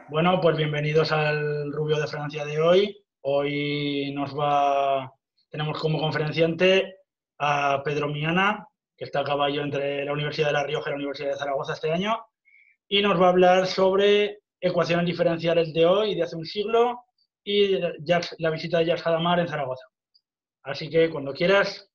Bueno, pues bienvenidos al Rubio de Francia de hoy. Tenemos como conferenciante a Pedro Miana, que está a caballo entre la Universidad de La Rioja y la Universidad de Zaragoza este año, y nos va a hablar sobre ecuaciones diferenciales de hoy y de hace un siglo y la visita de Jacques Hadamard en Zaragoza. Así que cuando quieras.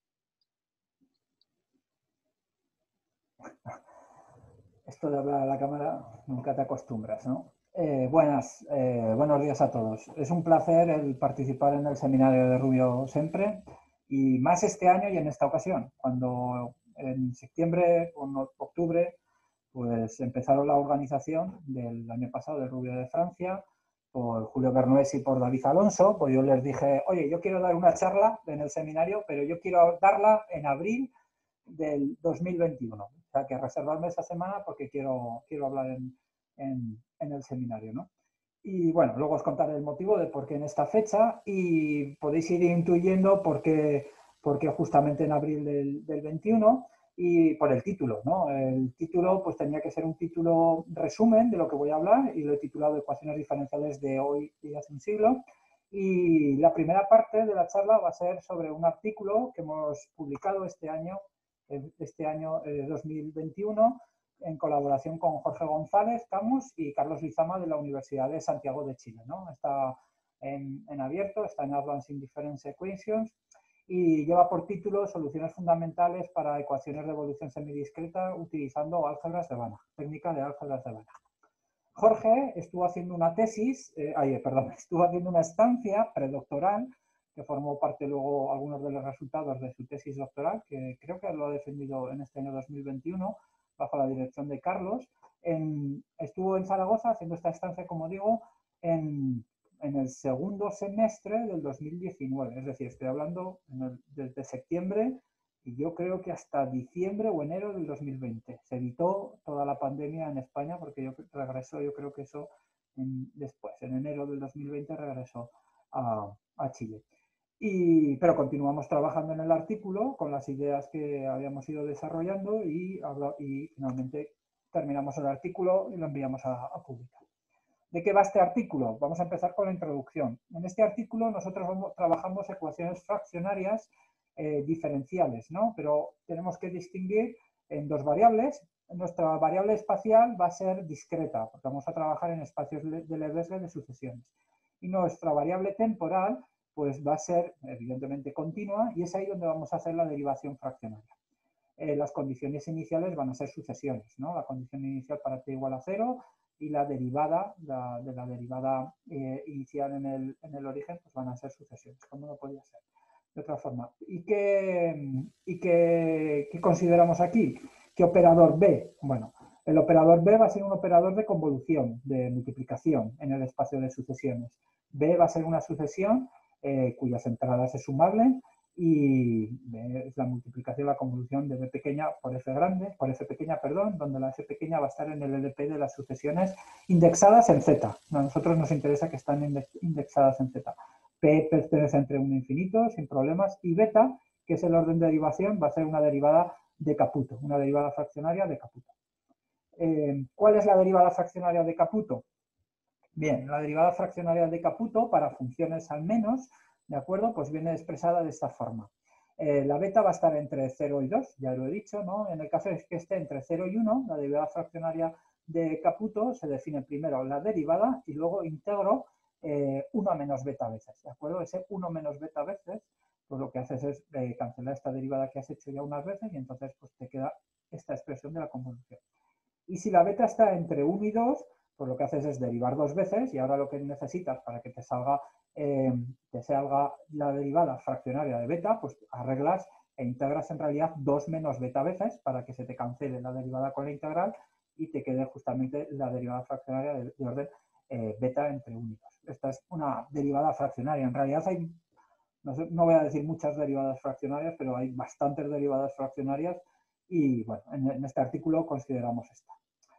Esto de hablar a la cámara nunca te acostumbras, ¿no? Buenos días a todos. Es un placer el participar en el seminario de Rubio Sempre y más este año y en esta ocasión, cuando en septiembre o en octubre pues empezaron la organización del año pasado de Rubio de Francia por Julio Bernués y por David Alonso. Pues yo les dije, oye, yo quiero dar una charla en el seminario, pero yo quiero darla en abril del 2021. O sea, que reservarme esa semana porque quiero hablar en el seminario, ¿no? Y bueno, luego os contaré el motivo de por qué en esta fecha y podéis ir intuyendo por qué justamente en abril del 21 y por el título, ¿no? El título pues tenía que ser un título resumen de lo que voy a hablar y lo he titulado Ecuaciones diferenciales de hoy y hace un siglo. Y la primera parte de la charla va a ser sobre un artículo que hemos publicado este año 2021 en colaboración con Jorge González Camus y Carlos Lizama de la Universidad de Santiago de Chile, ¿no? Está en abierto, está en Advanced Indifference Equations y lleva por título Soluciones fundamentales para ecuaciones de evolución semidiscreta utilizando álgebras de Banach, técnica de álgebras de Banach. Jorge estuvo haciendo una estuvo haciendo una estancia predoctoral que formó parte luego algunos de los resultados de su tesis doctoral, que creo que lo ha defendido en este año 2021, bajo la dirección de Carlos. Estuvo en Zaragoza haciendo esta estancia, como digo, en el segundo semestre del 2019. Es decir, estoy hablando desde septiembre y yo creo que hasta diciembre o enero del 2020. Se evitó toda la pandemia en España porque regresó, yo creo que eso después, en enero del 2020 regresó a Chile. Pero continuamos trabajando en el artículo con las ideas que habíamos ido desarrollando y finalmente terminamos el artículo y lo enviamos a publicar. ¿De qué va este artículo? Vamos a empezar con la introducción. En este artículo nosotros trabajamos ecuaciones fraccionarias diferenciales, ¿no? Pero tenemos que distinguir en dos variables. Nuestra variable espacial va a ser discreta, porque vamos a trabajar en espacios de Lebesgue de sucesiones. Y nuestra variable temporal pues va a ser evidentemente continua y es ahí donde vamos a hacer la derivación fraccionaria. Las condiciones iniciales van a ser sucesiones, ¿no? La condición inicial para t igual a 0 y la derivada, de la derivada inicial en el origen, pues van a ser sucesiones, como no podía ser de otra forma. ¿Y qué consideramos aquí? ¿Qué operador B? Bueno, el operador B va a ser un operador de convolución, de multiplicación en el espacio de sucesiones. B va a ser una sucesión cuyas entradas es sumable y es la multiplicación, la convolución de B pequeña por F grande, por F pequeña, perdón, donde la F pequeña va a estar en el LP de las sucesiones indexadas en Z. A nosotros nos interesa que están indexadas en Z. P pertenece entre 1 e infinito, sin problemas, y beta, que es el orden de derivación, va a ser una derivada de Caputo, una derivada fraccionaria de Caputo. ¿Cuál es la derivada fraccionaria de Caputo? Bien, la derivada fraccionaria de Caputo para funciones al menos, ¿de acuerdo? Pues viene expresada de esta forma. La beta va a estar entre 0 y 2, ya lo he dicho, ¿no? En el caso de que esté entre 0 y 1, la derivada fraccionaria de Caputo se define primero la derivada y luego integro 1 menos beta veces, ¿de acuerdo? Ese 1 menos beta veces, pues lo que haces es cancelar esta derivada que has hecho ya unas veces y entonces pues te queda esta expresión de la convolución. Y si la beta está entre 1 y 2, pues lo que haces es derivar dos veces y ahora lo que necesitas para que te salga la derivada fraccionaria de beta, pues arreglas e integras en realidad 2 menos beta veces para que se te cancele la derivada con la integral y te quede justamente la derivada fraccionaria de orden beta entre 1 y 2. Esta es una derivada fraccionaria. En realidad hay, no voy a decir muchas derivadas fraccionarias, pero hay bastantes derivadas fraccionarias y bueno, en este artículo consideramos esta.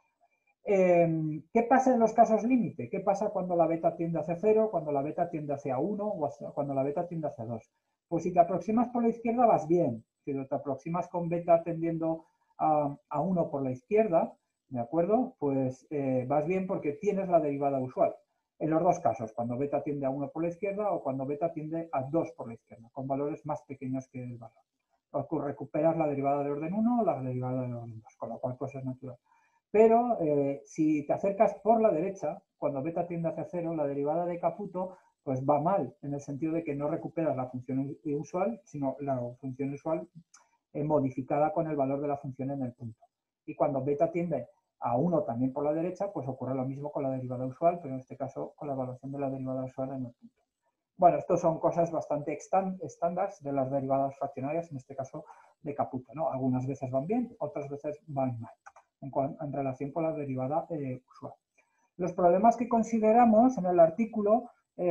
¿Qué pasa en los casos límite? ¿Qué pasa cuando la beta tiende hacia 0, cuando la beta tiende hacia 1 o cuando la beta tiende hacia 2? Pues si te aproximas por la izquierda vas bien. Si te aproximas con beta tendiendo a 1 por la izquierda, ¿de acuerdo? Pues vas bien porque tienes la derivada usual. En los dos casos, cuando beta tiende a 1 por la izquierda o cuando beta tiende a 2 por la izquierda, con valores más pequeños que el valor. O tú recuperas la derivada de orden 1 o la derivada de orden 2, con lo cual pues es natural. Pero si te acercas por la derecha, cuando beta tiende hacia 0, la derivada de Caputo pues va mal, en el sentido de que no recuperas la función usual, sino la función usual modificada con el valor de la función en el punto. Y cuando beta tiende a 1 también por la derecha, pues ocurre lo mismo con la derivada usual, pero en este caso con la evaluación de la derivada usual en el punto. Bueno, estos son cosas bastante estándar de las derivadas fraccionarias, en este caso de Caputo, ¿no? Algunas veces van bien, otras veces van mal, en relación con la derivada usual. Los problemas que consideramos en el artículo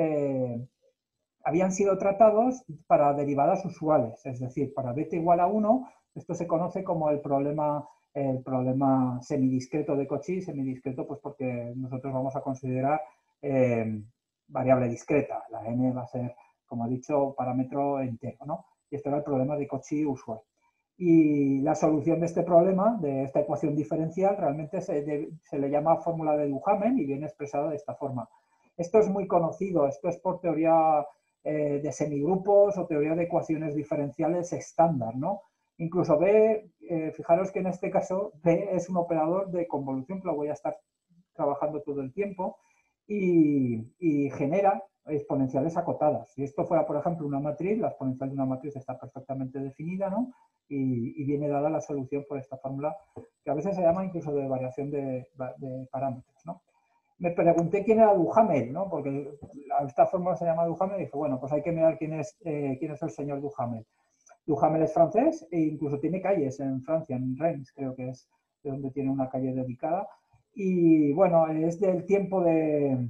habían sido tratados para derivadas usuales, es decir, para beta igual a 1, esto se conoce como el problema semidiscreto de Cauchy, semidiscreto pues porque nosotros vamos a considerar variable discreta, la n va a ser, como he dicho, parámetro entero, ¿no? Y este era el problema de Cauchy usual. Y la solución de este problema, de esta ecuación diferencial, realmente se le llama fórmula de Duhamel y viene expresada de esta forma. Esto es muy conocido, esto es por teoría de semigrupos o teoría de ecuaciones diferenciales estándar, ¿no? Incluso B, fijaros que en este caso B es un operador de convolución, que lo voy a estar trabajando todo el tiempo, y genera exponenciales acotadas. Si esto fuera, por ejemplo, una matriz, la exponencial de una matriz está perfectamente definida, ¿no? Y viene dada la solución por esta fórmula, que a veces se llama incluso de variación de parámetros, ¿no? Me pregunté quién era Duhamel, ¿no? Porque esta fórmula se llama Duhamel y dije, bueno, pues hay que mirar quién es el señor Duhamel. Duhamel es francés e incluso tiene calles en Francia, en Reims, creo que es de donde tiene una calle dedicada. Y bueno, es del tiempo de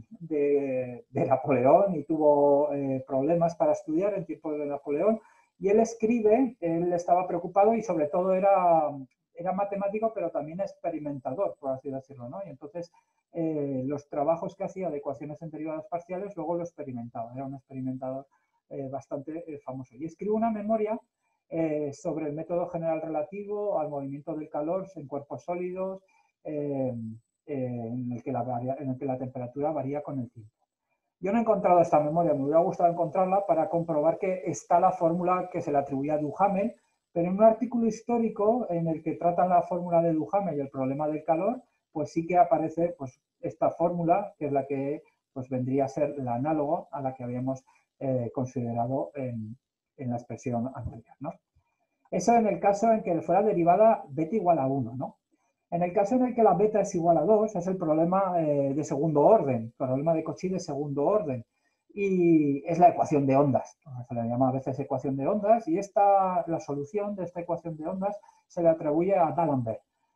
Napoleón y tuvo problemas para estudiar en tiempo de Napoleón. Y él escribe, él estaba preocupado y sobre todo era matemático, pero también experimentador, por así decirlo, ¿no? Y entonces los trabajos que hacía de ecuaciones en derivadas parciales luego lo experimentaba, era un experimentador bastante famoso. Y escribe una memoria sobre el método general relativo al movimiento del calor en cuerpos sólidos, en el que la temperatura varía con el tiempo. Yo no he encontrado esta memoria, me hubiera gustado encontrarla para comprobar que está la fórmula que se le atribuía a Duhamel, pero en un artículo histórico en el que tratan la fórmula de Duhamel y el problema del calor, pues sí que aparece pues, esta fórmula, que es la que pues, vendría a ser la análoga a la que habíamos considerado en la expresión anterior, ¿no? Eso en el caso en que fuera derivada beta igual a 1, ¿no? En el caso en el que la beta es igual a 2, es el problema de segundo orden, el problema de Cauchy de segundo orden. Y es la ecuación de ondas. Se le llama a veces ecuación de ondas y la solución de esta ecuación de ondas se le atribuye a D'Alembert.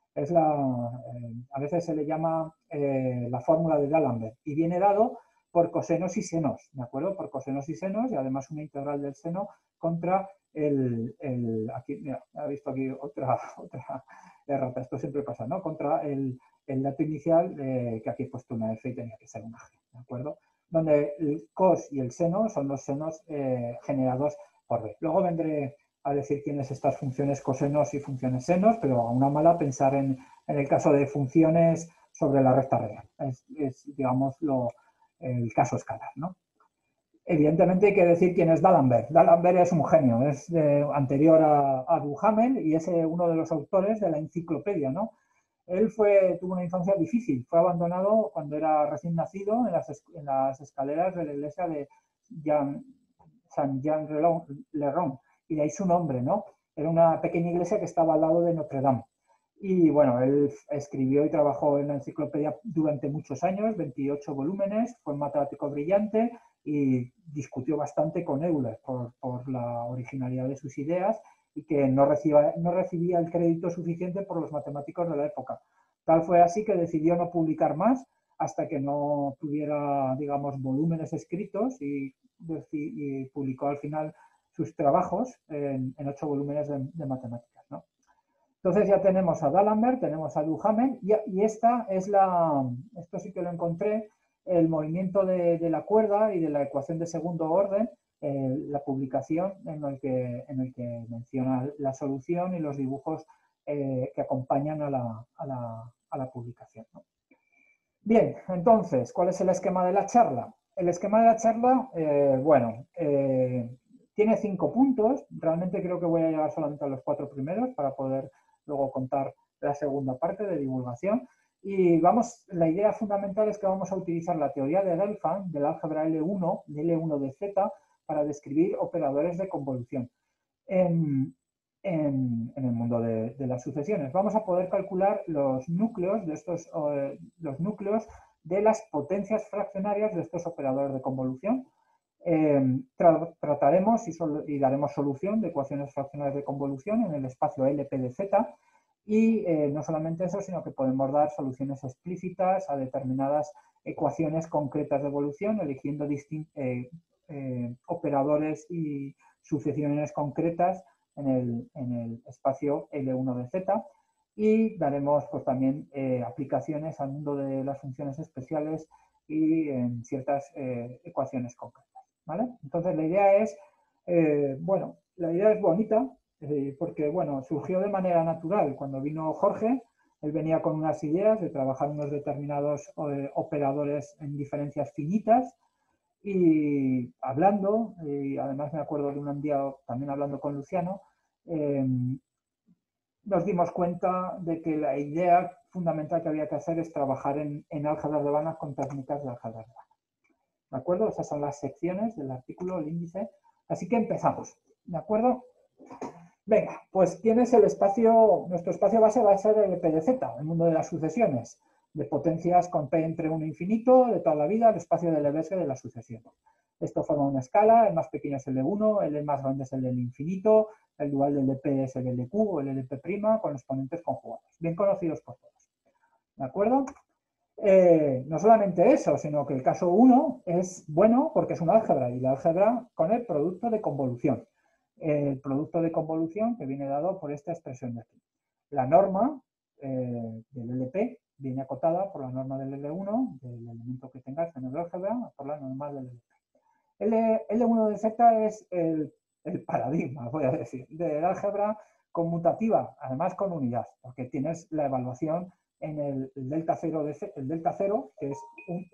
A veces se le llama la fórmula de D'Alembert y viene dado por cosenos y senos, ¿de acuerdo? Por cosenos y senos y además una integral del seno contra aquí, mira, he visto aquí otra errata, esto siempre pasa, ¿no? Contra el dato inicial, que aquí he puesto una F y tenía que ser una G, ¿de acuerdo? Donde el cos y el seno son los senos generados por B. Luego vendré a decir quiénes estas funciones cosenos y funciones senos, pero a una mala pensar en el caso de funciones sobre la recta real. Es digamos, el caso escalar, ¿no? Evidentemente hay que decir quién es D'Alembert. D'Alembert es un genio, es anterior a Duhamel y es uno de los autores de la enciclopedia, ¿no? Él tuvo una infancia difícil, fue abandonado cuando era recién nacido en las escaleras de la iglesia de Saint Jean le Rond, y de ahí su nombre, ¿no? Era una pequeña iglesia que estaba al lado de Notre Dame. Y bueno, él escribió y trabajó en la enciclopedia durante muchos años, 28 volúmenes, fue un matemático brillante y discutió bastante con Euler por la originalidad de sus ideas y que no recibía el crédito suficiente por los matemáticos de la época. Tal fue así que decidió no publicar más hasta que no tuviera, digamos, volúmenes escritos y publicó al final sus trabajos en 8 volúmenes de matemáticas, ¿no? Entonces ya tenemos a D'Alembert, tenemos a Duhamel y esto sí que lo encontré, el movimiento de la cuerda y de la ecuación de segundo orden, la publicación en el que menciona la solución y los dibujos que acompañan a la publicación, ¿no? Bien, entonces, ¿cuál es el esquema de la charla? El esquema de la charla, tiene 5 puntos. Realmente creo que voy a llegar solamente a los 4 primeros para poder luego contar la segunda parte de divulgación. Y la idea fundamental es que vamos a utilizar la teoría de Gelfand, del álgebra L1, de L1 de Z, para describir operadores de convolución en el mundo de las sucesiones. Vamos a poder calcular los núcleos de las potencias fraccionarias de estos operadores de convolución. Trataremos y daremos solución de ecuaciones fraccionarias de convolución en el espacio LP de Z. Y no solamente eso, sino que podemos dar soluciones explícitas a determinadas ecuaciones concretas de evolución, eligiendo operadores y sucesiones concretas en el espacio L1 de Z. Y daremos pues, también aplicaciones al mundo de las funciones especiales y en ciertas ecuaciones concretas, ¿vale? Entonces la idea es, la idea es bonita, porque, bueno, surgió de manera natural. Cuando vino Jorge, él venía con unas ideas de trabajar unos determinados operadores en diferencias finitas y hablando, y además me acuerdo de un día también hablando con Luciano, nos dimos cuenta de que la idea fundamental que había que hacer es trabajar en álgebras de Banach con técnicas de álgebras de Banach. ¿De acuerdo? Esas son las secciones del artículo, el índice. Así que empezamos. ¿De acuerdo? Venga, pues ¿quién es el espacio? Nuestro espacio base va a ser el P de Z, el mundo de las sucesiones, de potencias con P entre 1 e infinito, de toda la vida, el espacio de Lebesgue de la sucesión. Esto forma una escala, el más pequeño es el L1, el más grande es el del infinito, el dual del LP es el LQ o el LP', con exponentes conjugados, bien conocidos por todos. ¿De acuerdo? No solamente eso, sino que el caso 1 es bueno porque es una álgebra, y la álgebra con el producto de convolución. El producto de convolución que viene dado por esta expresión de aquí. La norma del LP viene acotada por la norma del L1, del elemento que tengas en el álgebra, por la norma del LP. L1 de Z es el paradigma, voy a decir, del álgebra conmutativa, además con unidad, porque tienes la evaluación en el delta 0, que es un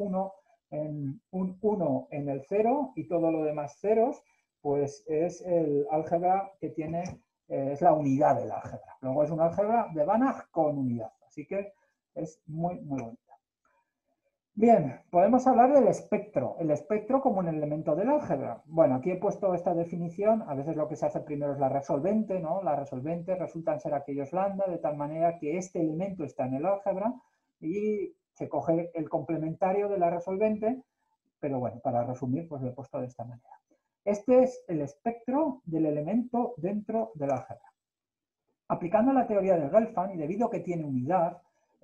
1 en el 0 y todo lo demás ceros, pues es el álgebra que tiene, es la unidad del álgebra. Luego es un álgebra de Banach con unidad, así que es muy, muy bonita. Bien, podemos hablar del espectro. El espectro como un elemento del álgebra. Bueno, aquí he puesto esta definición. A veces lo que se hace primero es la resolvente, ¿no? La resolvente resultan ser aquellos lambda, de tal manera que este elemento está en el álgebra y se coge el complementario de la resolvente, pero bueno, para resumir, pues lo he puesto de esta manera. Este es el espectro del elemento dentro del álgebra. Aplicando la teoría de Gelfand, y debido a que tiene unidad,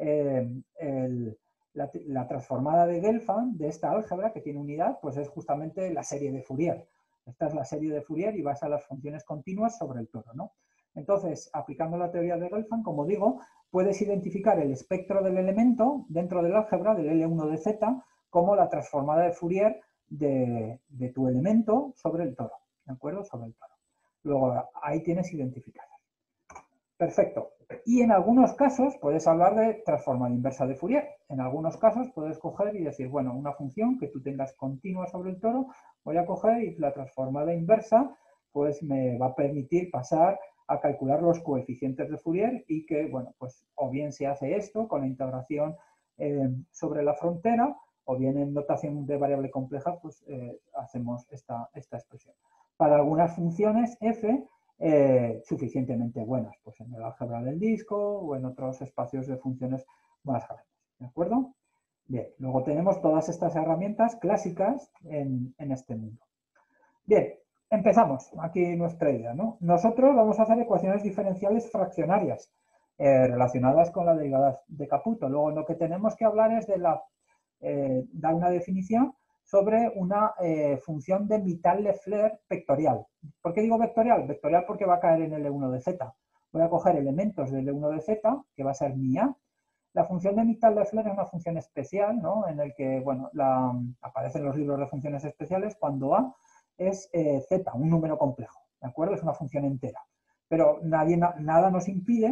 la transformada de Gelfand de esta álgebra que tiene unidad, pues es justamente la serie de Fourier. Esta es la serie de Fourier y basa las funciones continuas sobre el toro, ¿no? Entonces, aplicando la teoría de Gelfand, como digo, puedes identificar el espectro del elemento dentro del álgebra del L1 de Z como la transformada de Fourier de tu elemento sobre el toro, ¿de acuerdo? Sobre el toro. Luego, ahí tienes identificado. Perfecto. Y en algunos casos puedes hablar de transformada inversa de Fourier. En algunos casos puedes coger y decir, bueno, una función que tú tengas continua sobre el toro, voy a coger y la transformada inversa pues me va a permitir pasar a calcular los coeficientes de Fourier y que, bueno, pues o bien se hace esto con la integración sobre la frontera o bien en notación de variable compleja, pues hacemos esta expresión. Para algunas funciones f, suficientemente buenas, pues en el álgebra del disco o en otros espacios de funciones más grandes, ¿de acuerdo? Bien, luego tenemos todas estas herramientas clásicas en este mundo. Bien, empezamos aquí nuestra idea, ¿no? Nosotros vamos a hacer ecuaciones diferenciales fraccionarias relacionadas con la derivada de Caputo. Luego lo que tenemos que hablar es de dar una definición sobre una función de Mittal-Leffler vectorial. ¿Por qué digo vectorial? Vectorial porque va a caer en el L1 de Z. Voy a coger elementos del L1 de Z, que va a ser mi A. La función de Mittal-Leffler es una función especial, ¿no? En el que, bueno, aparecen los libros de funciones especiales cuando A es Z, un número complejo, ¿de acuerdo? Es una función entera. Pero nada nos impide,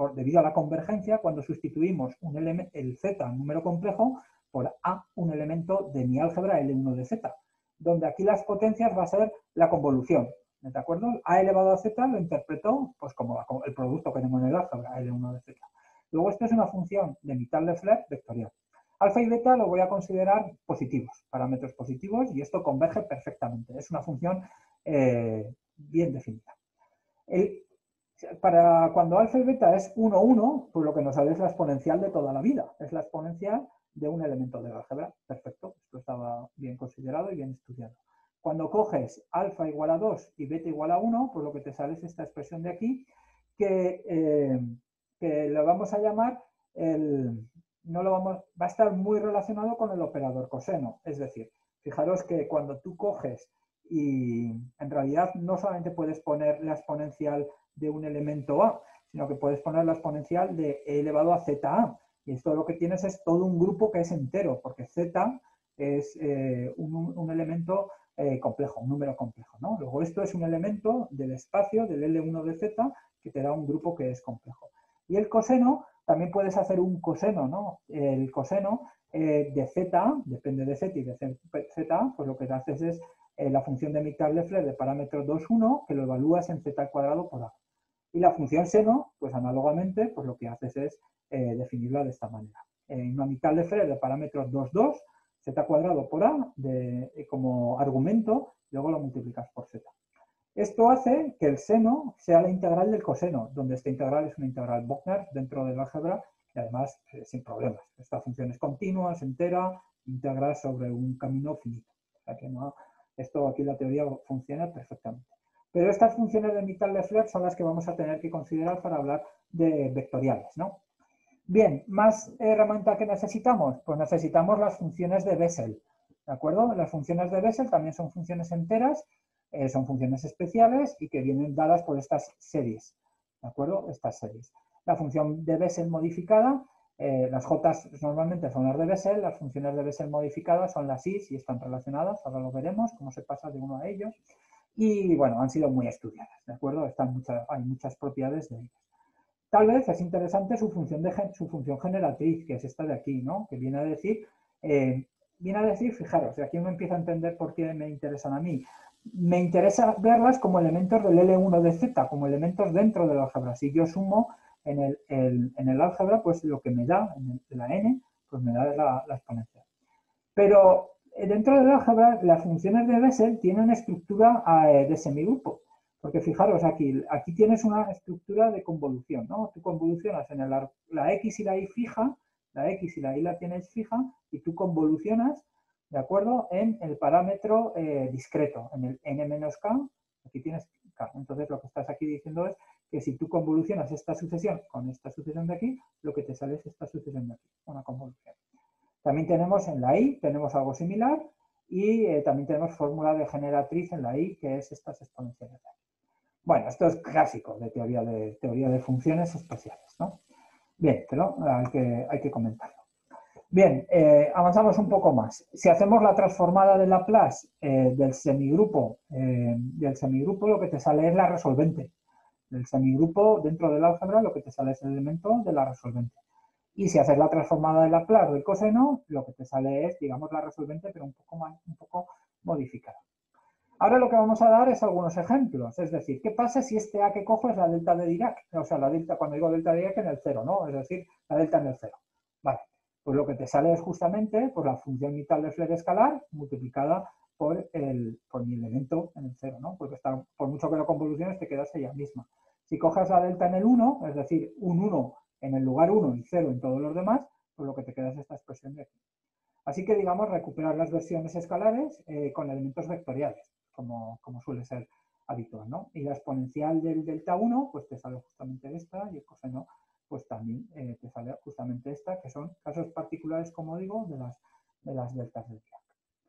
debido a la convergencia cuando sustituimos el z, un número complejo, por A, un elemento de mi álgebra L1 de z, donde aquí las potencias va a ser la convolución. ¿De acuerdo? A elevado a z lo interpreto pues, como el producto que tenemos en el álgebra L1 de z. Luego esto es una función de mitad de Fleck vectorial. Alfa y beta lo voy a considerar positivos, parámetros positivos, y esto converge perfectamente. Es una función bien definida. Para cuando alfa y beta es 1, 1, pues lo que nos sale es la exponencial de toda la vida. Es la exponencial de un elemento del álgebra. Perfecto, esto estaba bien considerado y bien estudiado. Cuando coges alfa igual a 2 y beta igual a 1, pues lo que te sale es esta expresión de aquí, que lo vamos a llamar va a estar muy relacionado con el operador coseno. Es decir, fijaros que cuando tú coges y en realidad no solamente puedes poner la exponencial de un elemento A, sino que puedes poner la exponencial de e elevado a ZA. Y esto lo que tienes es todo un grupo que es entero, porque Z es un elemento complejo, un número complejo, ¿no? Luego esto es un elemento del espacio del L1 de Z que te da un grupo que es complejo. Y el coseno, también puedes hacer un coseno, ¿no? El coseno de Z, depende de Z y de Z, pues lo que haces es la función de mitad de Fleck de parámetro 2, 1, que lo evalúas en Z al cuadrado por A. Y la función seno, pues análogamente, pues lo que haces es definirla de esta manera. Una mitad de Fleck de parámetros 2, 2, Z cuadrado por A como argumento, luego lo multiplicas por Z. Esto hace que el seno sea la integral del coseno, donde esta integral es una integral Bochner dentro del álgebra y además sin problemas. Esta función es continua, es entera, integra sobre un camino finito. O sea que no, esto aquí la teoría funciona perfectamente. Pero estas funciones de mitad de Fleck son las que vamos a tener que considerar para hablar de vectoriales, ¿no? Bien, ¿más herramienta que necesitamos? Pues necesitamos las funciones de Bessel, ¿de acuerdo? Las funciones de Bessel también son funciones enteras, son funciones especiales y que vienen dadas por estas series, ¿de acuerdo? Estas series. La función de Bessel modificada, las J normalmente son las de Bessel, las funciones de Bessel modificadas son las I y están relacionadas, ahora lo veremos, cómo se pasa de uno a ellos. Y bueno, han sido muy estudiadas, ¿de acuerdo? Hay muchas propiedades de ellas. Tal vez es interesante su función generatriz, que es esta de aquí, ¿no? Que viene a decir, fijaros, y aquí uno empieza a entender por qué me interesan a mí. Me interesa verlas como elementos del L1 de Z, como elementos dentro del álgebra. Si yo sumo en el álgebra, pues lo que me da, en la n, pues me da la exponencial. Pero dentro del álgebra, las funciones de Bessel tienen una estructura de semigrupo. Porque fijaros, aquí tienes una estructura de convolución, ¿no? Tú convolucionas en la X y la Y fija, la X y la Y la tienes fija, y tú convolucionas, ¿de acuerdo?, en el parámetro discreto, en el n-k, aquí tienes k. Entonces, lo que estás aquí diciendo es que si tú convolucionas esta sucesión con esta sucesión de aquí, lo que te sale es esta sucesión de aquí, una convolución. También tenemos en la Y, tenemos algo similar, y también tenemos fórmula de generatriz en la Y, que es estas exponenciales de aquí. Bueno, esto es clásico de teoría de funciones especiales, ¿no? Bien, pero hay que comentarlo. Bien, avanzamos un poco más. Si hacemos la transformada de Laplace del semigrupo, lo que te sale es la resolvente. Del semigrupo dentro del álgebra lo que te sale es el elemento de la resolvente. Y si haces la transformada de Laplace del coseno, lo que te sale es, digamos, la resolvente, pero un poco modificada. Ahora lo que vamos a dar es algunos ejemplos, es decir, ¿qué pasa si este A que cojo es la delta de Dirac? O sea, la delta, cuando digo delta de Dirac en el cero, ¿no? Es decir, la delta en el cero. Vale, pues lo que te sale es justamente pues, la función mitad de Fleck escalar multiplicada por mi elemento en el cero, ¿no? Porque por mucho que lo convoluciones te quedas ella misma. Si coges la delta en el 1, es decir, un 1 en el lugar 1 y 0 en todos los demás, pues lo que te queda es esta expresión de aquí. Así que, digamos, recuperar las versiones escalares con elementos vectoriales, como suele ser habitual, ¿no? Y la exponencial del delta 1, pues te sale justamente esta, y el coseno, pues también te sale justamente esta, que son casos particulares, como digo, de las deltas del Dirac.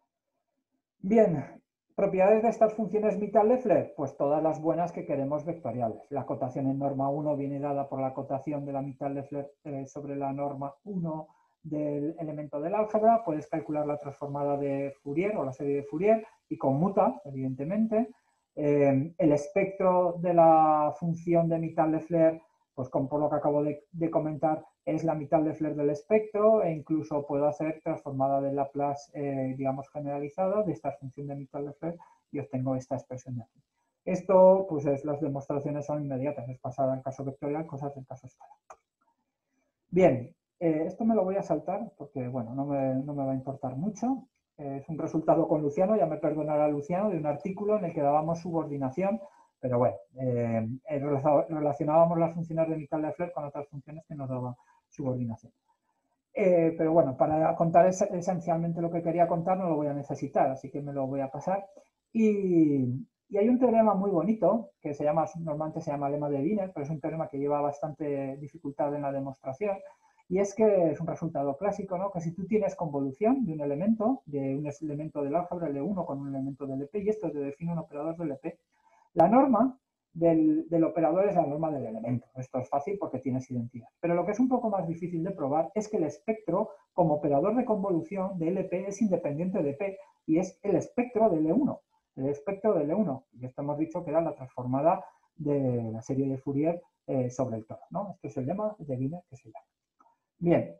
Bien, propiedades de estas funciones mitad de Fleck, pues todas las buenas que queremos vectoriales. La acotación en norma 1 viene dada por la acotación de la mitad de Fleck sobre la norma 1 del elemento del álgebra, puedes calcular la transformada de Fourier o la serie de Fourier y conmuta, evidentemente. El espectro de la función de mitad de Fleck pues como por lo que acabo de comentar, es la mitad de Flair del espectro, e incluso puedo hacer transformada de Laplace, digamos, generalizada de esta función de mitad de Flair y obtengo esta expresión de aquí. Esto, pues las demostraciones son inmediatas, es pasar al caso vectorial, cosas del caso escalar. Bien, esto me lo voy a saltar porque, bueno, no me va a importar mucho. Es un resultado con Luciano, ya me perdonará Luciano, de un artículo en el que dábamos subordinación, pero bueno, relacionábamos las funciones de mitad de Flair con otras funciones que nos daban subordinación. Pero bueno, para contar esencialmente lo que quería contar no lo voy a necesitar, así que me lo voy a pasar. Y hay un teorema muy bonito que normalmente se llama lema de Wiener, pero es un teorema que lleva bastante dificultad en la demostración. Y es que es un resultado clásico, ¿no? Que si tú tienes convolución de un elemento del álgebra L1 con un elemento del EP, y esto te define un operador del EP, la norma del operador es la norma del elemento. Esto es fácil porque tienes identidad. Pero lo que es un poco más difícil de probar es que el espectro, como operador de convolución de LP, es independiente de P y es el espectro de L1. El espectro de L1. Y esto hemos dicho que era la transformada de la serie de Fourier sobre el toro, ¿no? Esto es el lema de Wiener que se llama. Bien.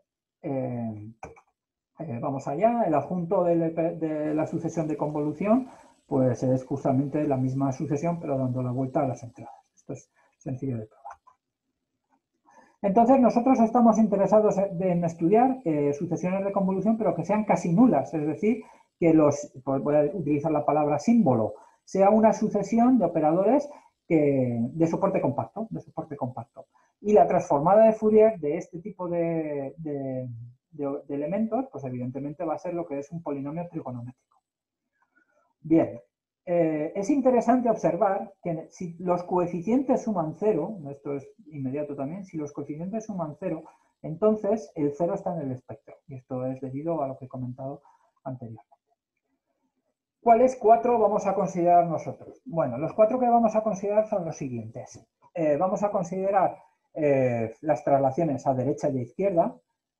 Vamos allá. El adjunto de la sucesión de convolución pues es justamente la misma sucesión, pero dando la vuelta a las entradas. Esto es sencillo de probar. Entonces, nosotros estamos interesados en estudiar sucesiones de convolución, pero que sean casi nulas, es decir, que pues voy a utilizar la palabra símbolo, sea una sucesión de operadores de soporte compacto, Y la transformada de Fourier de este tipo de elementos, pues evidentemente va a ser lo que es un polinomio trigonométrico. Bien, es interesante observar que si los coeficientes suman 0, esto es inmediato también, si los coeficientes suman 0, entonces el 0 está en el espectro. Y esto es debido a lo que he comentado anteriormente. ¿Cuáles 4 vamos a considerar nosotros? Bueno, los 4 que vamos a considerar son los siguientes. Vamos a considerar las traslaciones a derecha y a izquierda.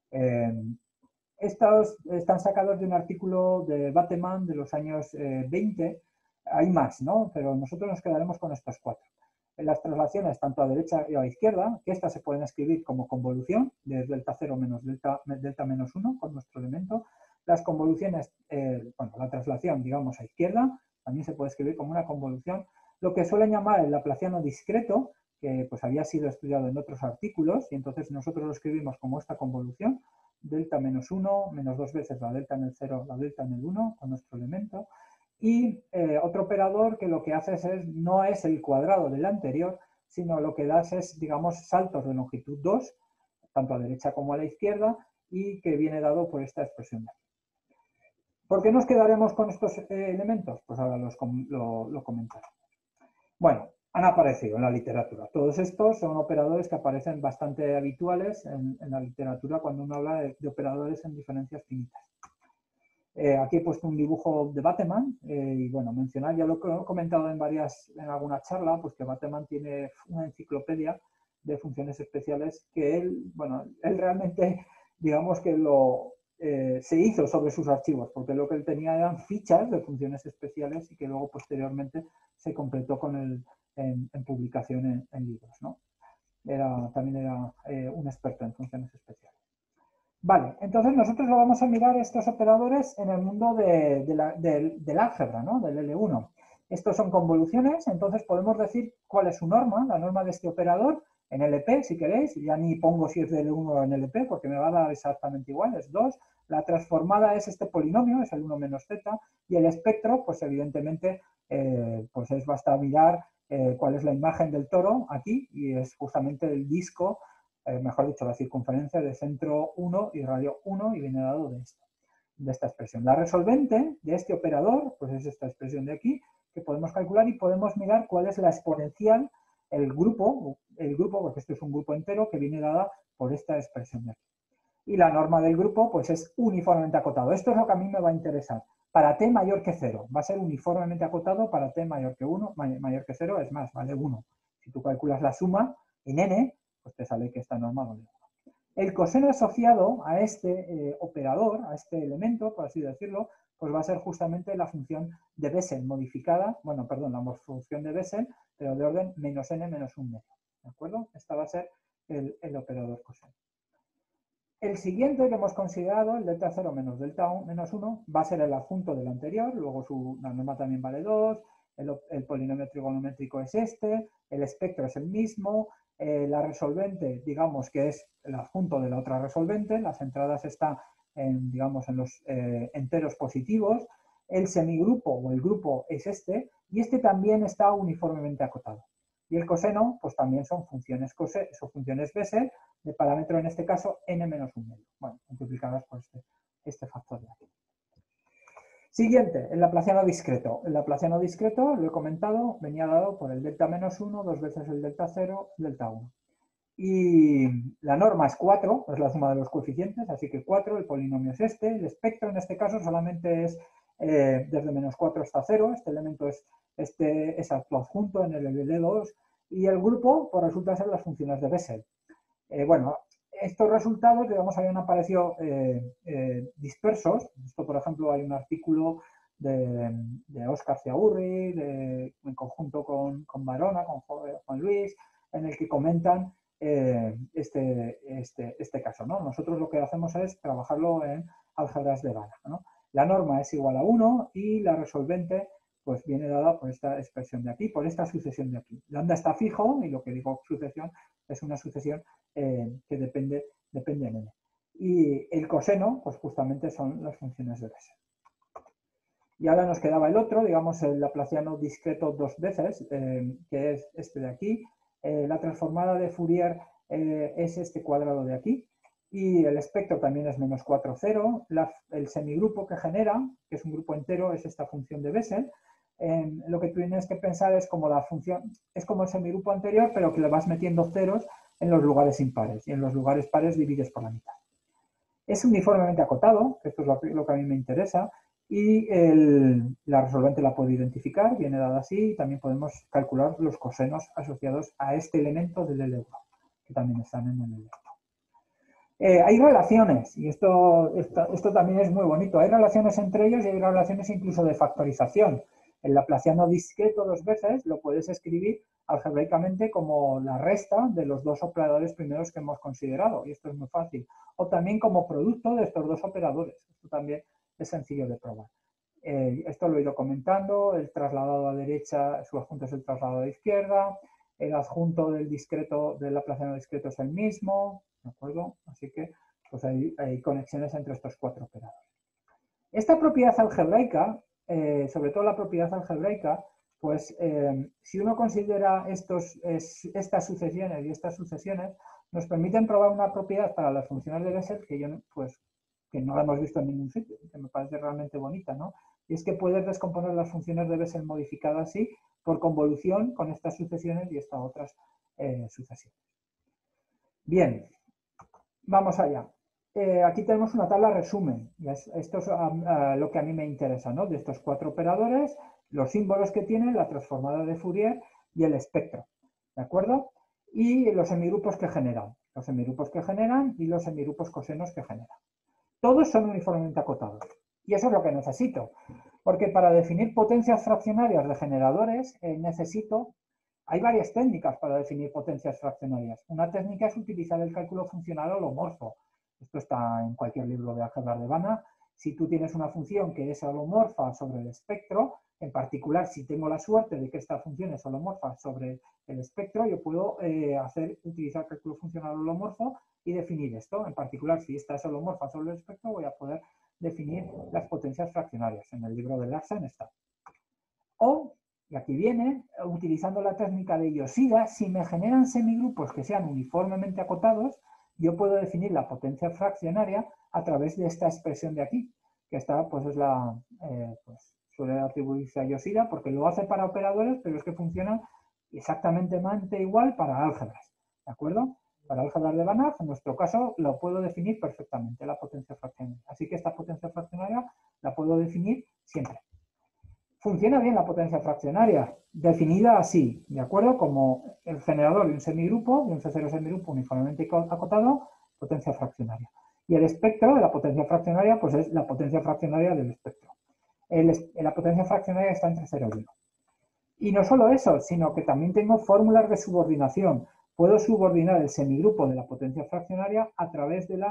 Estos están sacados de un artículo de Bateman de los años 20. Hay más, ¿no? Pero nosotros nos quedaremos con estos 4. En las traslaciones tanto a derecha y a izquierda, que estas se pueden escribir como convolución, de delta 0 menos delta menos 1 con nuestro elemento. Las convoluciones, bueno, la traslación, digamos, a izquierda, también se puede escribir como una convolución. Lo que suelen llamar el laplaciano discreto, que pues había sido estudiado en otros artículos, y entonces nosotros lo escribimos como esta convolución, delta menos 1, menos 2 veces la delta en el 0, la delta en el 1, con nuestro elemento. Y otro operador que lo que haces no es el cuadrado del anterior, sino lo que das es, digamos, saltos de longitud 2, tanto a derecha como a la izquierda, y que viene dado por esta expresión de aquí. ¿Por qué nos quedaremos con estos elementos? Pues ahora lo comentaré. Bueno, han aparecido en la literatura. Todos estos son operadores que aparecen bastante habituales en la literatura cuando uno habla de operadores en diferencias finitas. Aquí he puesto un dibujo de Bateman y bueno, mencionar, ya lo he comentado en alguna charla, pues que Bateman tiene una enciclopedia de funciones especiales que él realmente, digamos que se hizo sobre sus archivos, porque lo que él tenía eran fichas de funciones especiales y que luego posteriormente se completó en publicación en libros, ¿no? También era un experto en funciones especiales. Vale, entonces nosotros lo vamos a mirar estos operadores en el mundo del álgebra, ¿no? Del L1. Estos son convoluciones, entonces podemos decir cuál es su norma, la norma de este operador, en LP, si queréis, ya ni pongo si es de L1 o en LP, porque me va a dar exactamente igual, es 2. La transformada es este polinomio, es el 1 menos z, y el espectro, pues evidentemente, pues basta mirar cuál es la imagen del toro aquí, y es justamente el disco, mejor dicho, la circunferencia de centro 1 y radio 1, y viene dado de esta expresión. La resolvente de este operador, pues es esta expresión de aquí, que podemos calcular y podemos mirar cuál es la exponencial, el grupo, porque esto es un grupo entero, que viene dada por esta expresión de aquí. Y la norma del grupo, pues es uniformemente acotado. Esto es lo que a mí me va a interesar. Para t mayor que 0, va a ser uniformemente acotado para t mayor que 1, mayor que 0, es más, vale 1. Si tú calculas la suma en n, pues te sale que esta norma vale 1. El coseno asociado a este operador, a este elemento, por así decirlo, pues va a ser justamente la función de Bessel modificada, la función de Bessel, pero de orden menos n menos 1 medio. ¿de acuerdo? Esta va a ser el operador coseno. El siguiente que hemos considerado, el delta 0 menos delta 1, menos 1, va a ser el adjunto del anterior, luego la norma también vale 2, el polinomio trigonométrico es este, el espectro es el mismo, la resolvente, digamos que es el adjunto de la otra resolvente, las entradas están digamos, en los enteros positivos, el semigrupo o el grupo es este, y este también está uniformemente acotado. Y el coseno, pues también son funciones Bessel, de parámetro en este caso n-1 medio. Bueno, multiplicadas por este factor de aquí. Siguiente, el laplaciano discreto. El laplaciano discreto, lo he comentado, venía dado por el delta menos 1, dos veces el delta 0, delta 1. Y la norma es 4, es la suma de los coeficientes, así que 4, el polinomio es este. El espectro en este caso solamente es desde menos 4 hasta 0. Este elemento es adjunto en el LD2. Y el grupo pues, resulta ser las funciones de Bessel. Bueno, estos resultados, digamos, habían aparecido dispersos. Esto, por ejemplo, hay un artículo de Óscar Ciaurri, en conjunto con Barona, con Juan Luis, en el que comentan este caso, ¿no? Nosotros lo que hacemos es trabajarlo en álgebras de Banach, ¿no? La norma es igual a 1 y la resolvente pues viene dada por esta expresión de aquí, por esta sucesión de aquí. Lambda está fijo y lo que digo sucesión es una sucesión que depende de n. Y el coseno, pues justamente son las funciones de Bessel. Y ahora nos quedaba el otro, digamos, el laplaciano discreto dos veces, que es este de aquí. La transformada de Fourier es este cuadrado de aquí. Y el espectro también es menos 4, 0. El semigrupo que genera, que es un grupo entero, es esta función de Bessel. Lo que tú tienes que pensar es como la función, es como el semigrupo anterior, pero que le vas metiendo ceros en los lugares impares. Y en los lugares pares divides por la mitad. Es uniformemente acotado, que esto es lo que a mí me interesa. Y la resolvente la puedo identificar, viene dada así, y también podemos calcular los cosenos asociados a este elemento del L1, que también están en el L1. Hay relaciones, y esto también es muy bonito, hay relaciones entre ellos y hay relaciones incluso de factorización. El laplaciano discreto dos veces lo puedes escribir algebraicamente como la resta de los dos operadores primeros que hemos considerado, y esto es muy fácil. O también como producto de estos dos operadores, esto también es sencillo de probar. Esto lo he ido comentando, el trasladado a derecha, su adjunto es el trasladado a izquierda, el adjunto del laplaciano discreto es el mismo, ¿de acuerdo? Así que pues hay conexiones entre estos cuatro operadores. Esta propiedad algebraica, sobre todo la propiedad algebraica, pues si uno considera estas sucesiones y estas sucesiones, nos permiten probar una propiedad para las funciones de Bessel que no la hemos visto en ningún sitio, que me parece realmente bonita, ¿no? Y es que puedes descomponer las funciones de Bessel modificadas así por convolución con estas sucesiones y estas otras sucesiones. Bien, vamos allá. Aquí tenemos una tabla resumen. Esto es lo que a mí me interesa, ¿no? De estos cuatro operadores, los símbolos que tienen, la transformada de Fourier y el espectro, ¿de acuerdo? Y los semigrupos que generan. Los semigrupos que generan y los semigrupos cosenos que generan. Todos son uniformemente acotados. Y eso es lo que necesito. Porque para definir potencias fraccionarias de generadores hay varias técnicas para definir potencias fraccionarias. Una técnica es utilizar el cálculo funcional holomorfo. Esto está en cualquier libro de álgebra de Banach. Si tú tienes una función que es holomorfa sobre el espectro, en particular si tengo la suerte de que esta función es holomorfa sobre el espectro, yo puedo utilizar cálculo funcional holomorfo y definir esto. En particular, si esta es holomorfa sobre el espectro, voy a poder definir las potencias fraccionarias. En el libro de Larsen está. O, y aquí viene, utilizando la técnica de Yoshida, si me generan semigrupos que sean uniformemente acotados, yo puedo definir la potencia fraccionaria a través de esta expresión de aquí, que esta pues es suele atribuirse a Yoshida porque lo hace para operadores, pero es que funciona exactamente igual para álgebras, ¿de acuerdo? Para álgebras de Banach, en nuestro caso, lo puedo definir perfectamente, la potencia fraccionaria. Así que esta potencia fraccionaria la puedo definir siempre. Funciona bien la potencia fraccionaria, definida así, ¿de acuerdo? Como el generador de un semigrupo, de un C0 semigrupo uniformemente acotado, potencia fraccionaria. Y el espectro de la potencia fraccionaria, pues es la potencia fraccionaria del espectro. La potencia fraccionaria está entre 0 y 1. Y no solo eso, sino que también tengo fórmulas de subordinación. puedo subordinar el semigrupo de la potencia fraccionaria a través de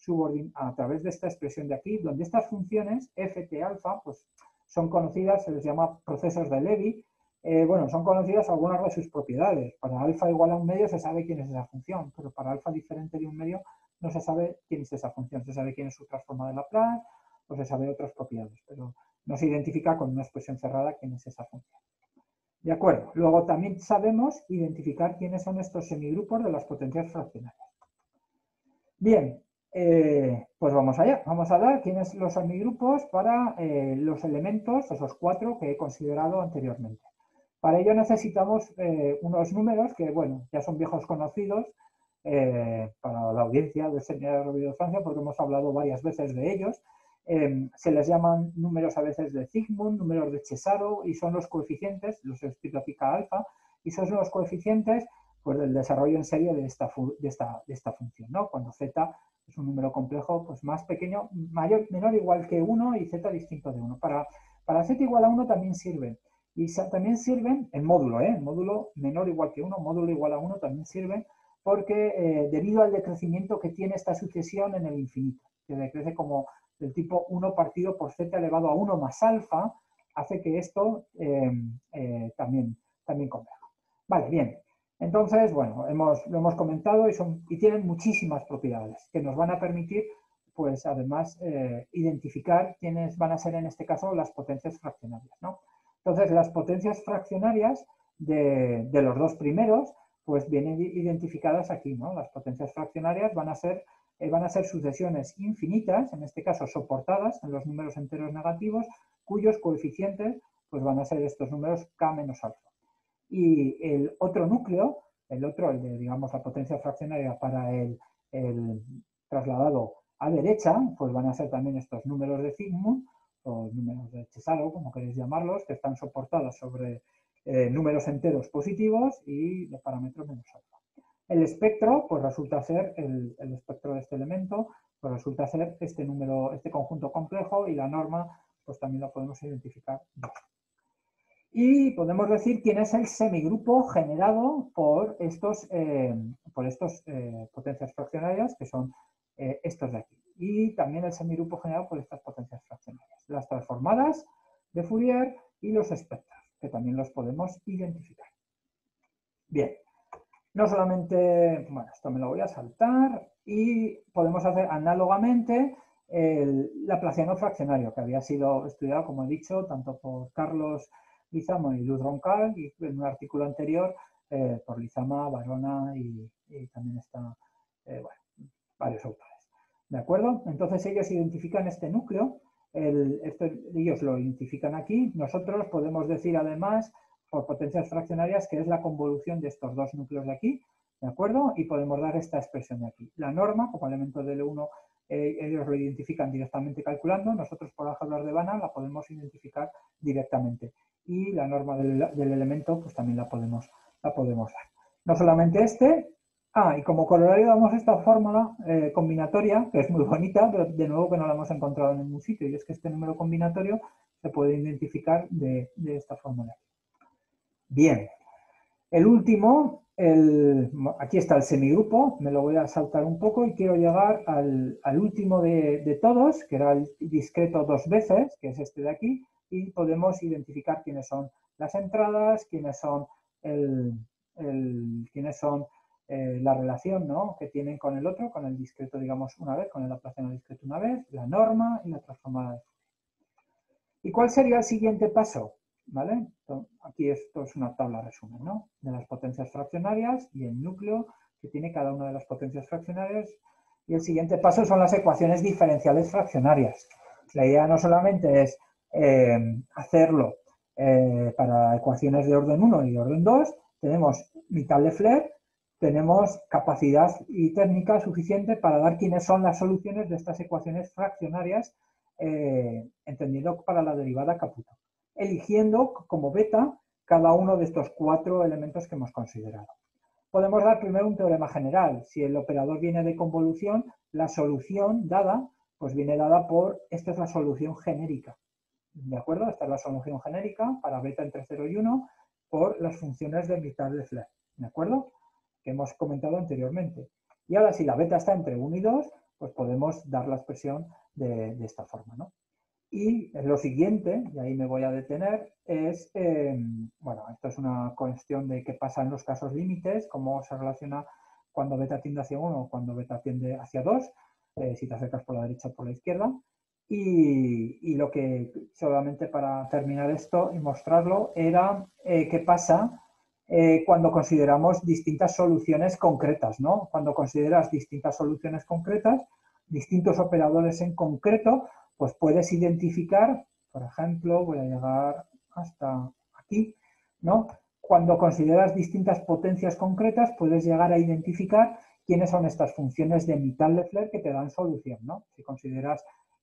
esta expresión de aquí, donde estas funciones, f, t, alfa, pues son conocidas, se les llama procesos de Levy. Bueno, son conocidas algunas de sus propiedades. Para alfa igual a un medio se sabe quién es esa función, pero para alfa diferente de un medio no se sabe quién es esa función. Se sabe quién es su transforma de Laplace o se sabe otras propiedades, pero no se identifica con una expresión cerrada quién es esa función. De acuerdo. Luego también sabemos identificar quiénes son estos semigrupos de las potencias fraccionarias. Bien, pues vamos allá. Vamos a dar quiénes son los semigrupos para los elementos, esos 4 que he considerado anteriormente. Para ello necesitamos unos números que, bueno, ya son viejos conocidos para la audiencia del Seminario de Francia, porque hemos hablado varias veces de ellos. Se les llaman números a veces de Zygmund, números de Cesaro, y son los coeficientes, los significa alfa, y son los coeficientes pues, del desarrollo en serie de esta función, ¿no? Cuando z es un número complejo pues, más pequeño, menor o igual que 1 y z distinto de 1. Para z igual a 1 también sirven. Y también sirven en módulo, en módulo menor o igual que 1, módulo igual a 1 también sirven porque debido al decrecimiento que tiene esta sucesión en el infinito, que decrece como del tipo 1 partido por z elevado a 1 más alfa, hace que esto también converja. Vale, bien. Entonces, bueno, lo hemos comentado y tienen muchísimas propiedades que nos van a permitir, pues además, identificar quiénes van a ser en este caso las potencias fraccionarias, ¿no? Entonces, las potencias fraccionarias de los dos primeros, pues vienen identificadas aquí, ¿no? Las potencias fraccionarias van a ser sucesiones infinitas, en este caso soportadas en los números enteros negativos, cuyos coeficientes pues van a ser estos números k menos alfa. Y el otro núcleo, el de, digamos, la potencia fraccionaria para el trasladado a derecha, pues van a ser también estos números de Zygmund, o números de Cesaro, como queréis llamarlos, que están soportados sobre números enteros positivos y de parámetros menos alfa. El espectro, pues resulta ser, el espectro de este elemento, pues resulta ser este número, este conjunto complejo, y la norma, pues también la podemos identificar. Y podemos decir quién es el semigrupo generado por estos potencias fraccionarias, que son estos de aquí. Y también el semigrupo generado por estas potencias fraccionarias. Las transformadas de Fourier y los espectros, que también los podemos identificar. Bien. No solamente, bueno, esto me lo voy a saltar, y podemos hacer análogamente el laplaciano fraccionario, que había sido estudiado, como he dicho, tanto por Carlos Lizama y Luz Roncal, y en un artículo anterior por Lizama, Barona y también está, bueno, varios autores. ¿De acuerdo? Entonces ellos identifican este núcleo, ellos lo identifican aquí. Nosotros podemos decir además, por potencias fraccionarias, que es la convolución de estos dos núcleos de aquí, ¿de acuerdo? Y podemos dar esta expresión de aquí. La norma, como elemento del L1, ellos lo identifican directamente calculando. Nosotros, por álgebras de Banach, la podemos identificar directamente. Y la norma del elemento, pues también la podemos dar. No solamente y como corolario damos esta fórmula combinatoria, que es muy bonita, pero de nuevo que no la hemos encontrado en ningún sitio, y es que este número combinatorio se puede identificar de esta fórmula. Bien, el último, aquí está el semigrupo, me lo voy a saltar un poco y quiero llegar al último de todos, que era el discreto dos veces, que es este de aquí, y podemos identificar quiénes son las entradas, quiénes son la relación, ¿no?, que tienen con el otro, con el discreto, digamos, una vez, con el laplaciano discreto una vez, la norma y la transformada de Fourier. ¿Y cuál sería el siguiente paso? ¿Vale? Entonces, aquí esto es una tabla resumen, ¿no?, de las potencias fraccionarias y el núcleo que tiene cada una de las potencias fraccionarias. Y el siguiente paso son las ecuaciones diferenciales fraccionarias. La idea no solamente es hacerlo para ecuaciones de orden 1 y de orden 2, tenemos mitad Lefler, tenemos capacidad y técnica suficiente para dar quiénes son las soluciones de estas ecuaciones fraccionarias, entendiendo para la derivada Caputo, eligiendo como beta cada uno de estos 4 elementos que hemos considerado. Podemos dar primero un teorema general. Si el operador viene de convolución, la solución dada, pues viene dada por, esta es la solución genérica, ¿de acuerdo? Esta es la solución genérica para beta entre 0 y 1 por las funciones de mitad de Lefler, ¿de acuerdo? que hemos comentado anteriormente. Y ahora, si la beta está entre 1 y 2, pues podemos dar la expresión de esta forma, ¿no? Y lo siguiente, y ahí me voy a detener, es, bueno, esto es una cuestión de qué pasa en los casos límites, cómo se relaciona cuando beta tiende hacia 1 o cuando beta tiende hacia 2, si te acercas por la derecha o por la izquierda. Y lo que, solamente para terminar esto y mostrarlo, era qué pasa cuando consideramos distintas soluciones concretas, ¿no? Cuando consideras distintas soluciones concretas, distintos operadores en concreto, pues puedes identificar, por ejemplo, voy a llegar hasta aquí, ¿no? Cuando consideras distintas potencias concretas, puedes llegar a identificar quiénes son estas funciones de Mittal-Leffler que te dan solución, ¿no? Si consideras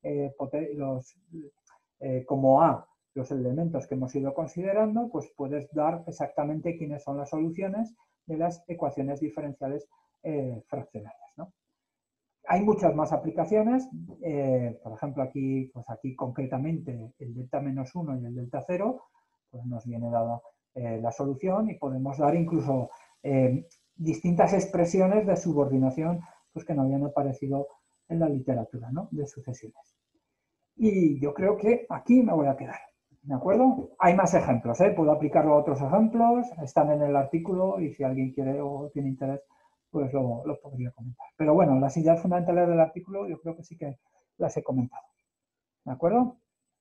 como A los elementos que hemos ido considerando, pues puedes dar exactamente quiénes son las soluciones de las ecuaciones diferenciales fraccionarias, ¿no? Hay muchas más aplicaciones, por ejemplo, aquí, pues aquí concretamente el delta menos 1 y el delta 0, pues nos viene dada la solución y podemos dar incluso distintas expresiones de subordinación pues, que no habían aparecido en la literatura, ¿no? De sucesiones. Y yo creo que aquí me voy a quedar, ¿de acuerdo? Hay más ejemplos, puedo aplicarlo a otros ejemplos, están en el artículo y si alguien quiere o tiene interés, pues lo podría comentar. Pero bueno, las ideas fundamentales del artículo yo creo que sí que las he comentado. ¿De acuerdo?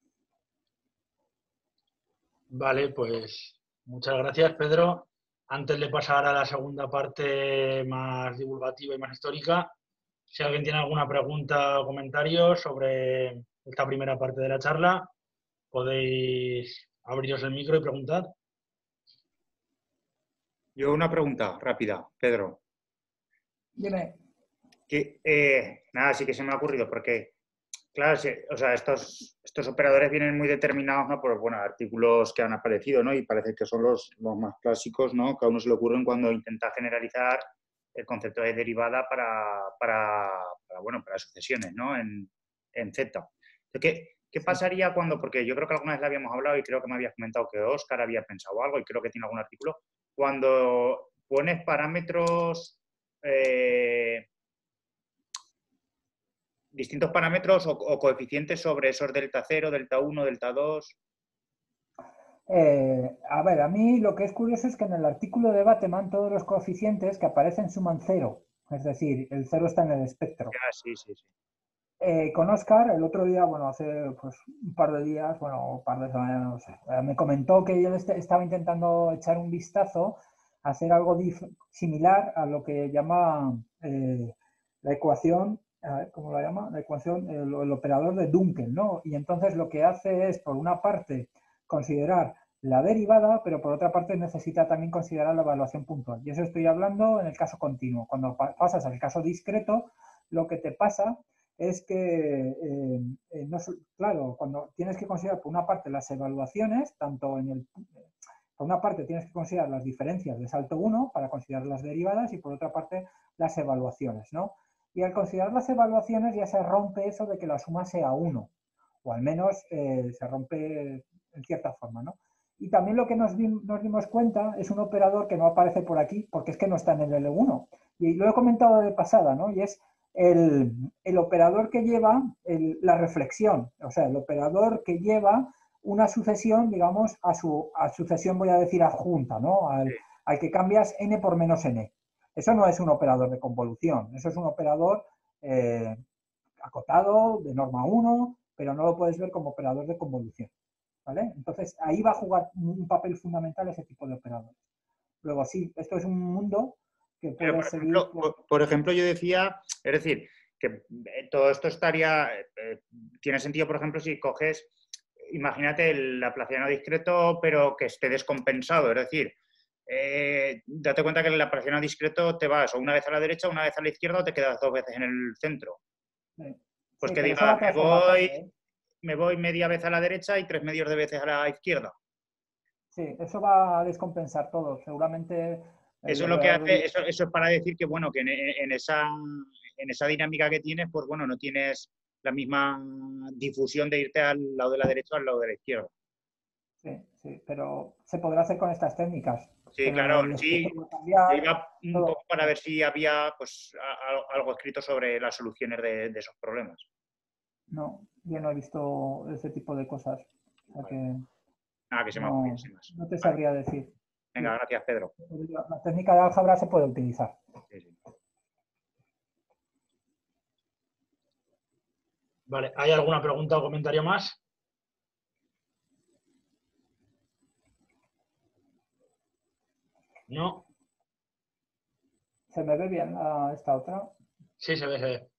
Vale, pues muchas gracias, Pedro. Antes de pasar a la segunda parte más divulgativa y más histórica, si alguien tiene alguna pregunta o comentario sobre esta primera parte de la charla, podéis abriros el micro y preguntar. Yo una pregunta rápida, Pedro. Dime. Nada, sí que se me ha ocurrido, porque, claro, sí, o sea, estos operadores vienen muy determinados, ¿no? Por, bueno, artículos que han aparecido, ¿no? Y parece que son los más clásicos, ¿no? Que a uno se le ocurren cuando intenta generalizar el concepto de derivada para sucesiones, ¿no? En Z. ¿Qué pasaría cuando, porque yo creo que alguna vez le habíamos hablado y creo que me habías comentado que Óscar había pensado algo y creo que tiene algún artículo, cuando pones parámetros, distintos parámetros o coeficientes sobre esos delta 0, delta 1, delta 2? A ver, a mí lo que es curioso es que en el artículo de Bateman todos los coeficientes que aparecen suman 0. Es decir, el 0 está en el espectro. Sí. Con Óscar, el otro día, bueno, hace pues, un par de días, bueno, un par de semanas, no sé, me comentó que él estaba intentando echar un vistazo a hacer algo similar a lo que llama la ecuación, a ver, ¿cómo la llama? La ecuación, el operador de Dunkel, ¿no? Y entonces lo que hace es, por una parte, considerar la derivada, pero por otra parte necesita también considerar la evaluación puntual. Y eso estoy hablando en el caso continuo. Cuando pasas al caso discreto, lo que te pasa es que, claro, cuando tienes que considerar por una parte las evaluaciones, tanto por una parte tienes que considerar las diferencias de salto 1 para considerar las derivadas y por otra parte las evaluaciones, ¿no? Y al considerar las evaluaciones ya se rompe eso de que la suma sea 1, o al menos se rompe en cierta forma, ¿no? Y también lo que nos dimos cuenta es un operador que no aparece por aquí porque es que no está en el L1. Y lo he comentado de pasada, ¿no? Y es el operador que lleva la reflexión, o sea, el operador que lleva una sucesión, digamos, a sucesión, voy a decir, adjunta, ¿no? Al que cambias n por menos n. Eso no es un operador de convolución, eso es un operador acotado, de norma 1, pero no lo puedes ver como operador de convolución, ¿vale? Entonces, ahí va a jugar un papel fundamental ese tipo de operadores. Luego, sí, esto es un mundo que puede seguir... Por ejemplo, yo decía, es decir, que todo esto tiene sentido, por ejemplo, si coges, imagínate el laplaciano discreto, pero que esté descompensado, es decir, date cuenta que el laplaciano discreto te vas o una vez a la derecha, una vez a la izquierda o te quedas 2 veces en el centro. Sí. Pues sí, que diga, me voy media vez a la derecha y 3 medios de veces a la izquierda. Sí, eso va a descompensar todo. Seguramente... Eso es lo que hace, eso es para decir que, bueno, que en esa dinámica que tienes, pues bueno, no tienes la misma difusión de irte al lado de la derecha o al lado de la izquierda. Sí, pero se podrá hacer con estas técnicas. Sí, Pero claro, el sí. escrito va a cambiar, Iba un todo. poco para ver si había pues algo escrito sobre las soluciones de esos problemas. No, yo no he visto ese tipo de cosas. O sea Vale. que Nada, que se me ha ocurrido sin más. no te Vale. sabría decir. Venga, gracias, Pedro. La técnica de álgebra se puede utilizar. Sí, sí. Vale, ¿hay alguna pregunta o comentario más? No. ¿Se me ve bien esta otra? Sí, se ve, se ve.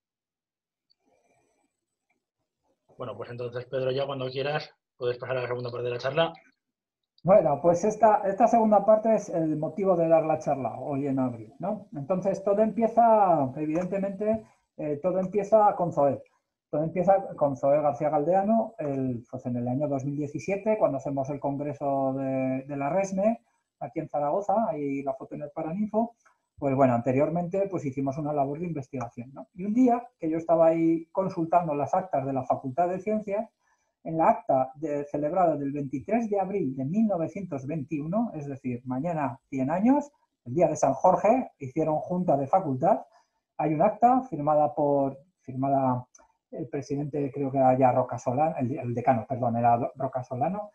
Bueno, pues entonces, Pedro, ya cuando quieras, puedes pasar a la segunda parte de la charla. Bueno, pues esta segunda parte es el motivo de dar la charla hoy en abril, ¿no? Entonces, todo empieza, evidentemente, todo empieza con Zoé. Todo empieza con Zoé García Galdeano, pues en el año 2017, cuando hacemos el congreso de la RESME, aquí en Zaragoza, ahí la foto en el Paraninfo. Pues bueno, anteriormente pues hicimos una labor de investigación, ¿no? Y un día que yo estaba ahí consultando las actas de la Facultad de Ciencias, en la acta celebrada del 23 de abril de 1921, es decir, mañana 100 años, el día de San Jorge, hicieron junta de facultad, hay un acta firmada el presidente, creo que era ya Roca Solano, el decano, perdón, era Roca Solano,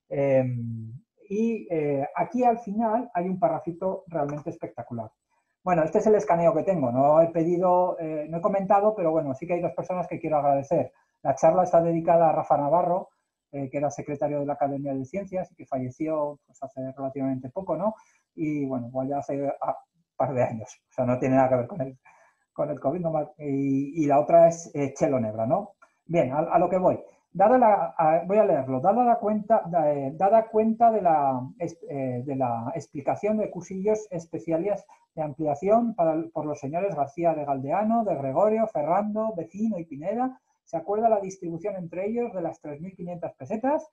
y aquí al final hay un parrafito realmente espectacular. Bueno, este es el escaneo que tengo, no he pedido, no he comentado, pero bueno, sí que hay dos personas que quiero agradecer. La charla está dedicada a Rafa Navarro, que era secretario de la Academia de Ciencias y que falleció pues, hace relativamente poco, ¿no? Y bueno, pues ya hace un par de años, o sea, no tiene nada que ver con el COVID. No, y la otra es Chelo Nebra, ¿no? Bien, a lo que voy. Voy a leerlo. Dada cuenta de la explicación de cursillos especiales de ampliación por los señores García de Galdeano, de Gregorio, Ferrando, Vecino y Pineda, se acuerda la distribución entre ellos de las 3.500 pesetas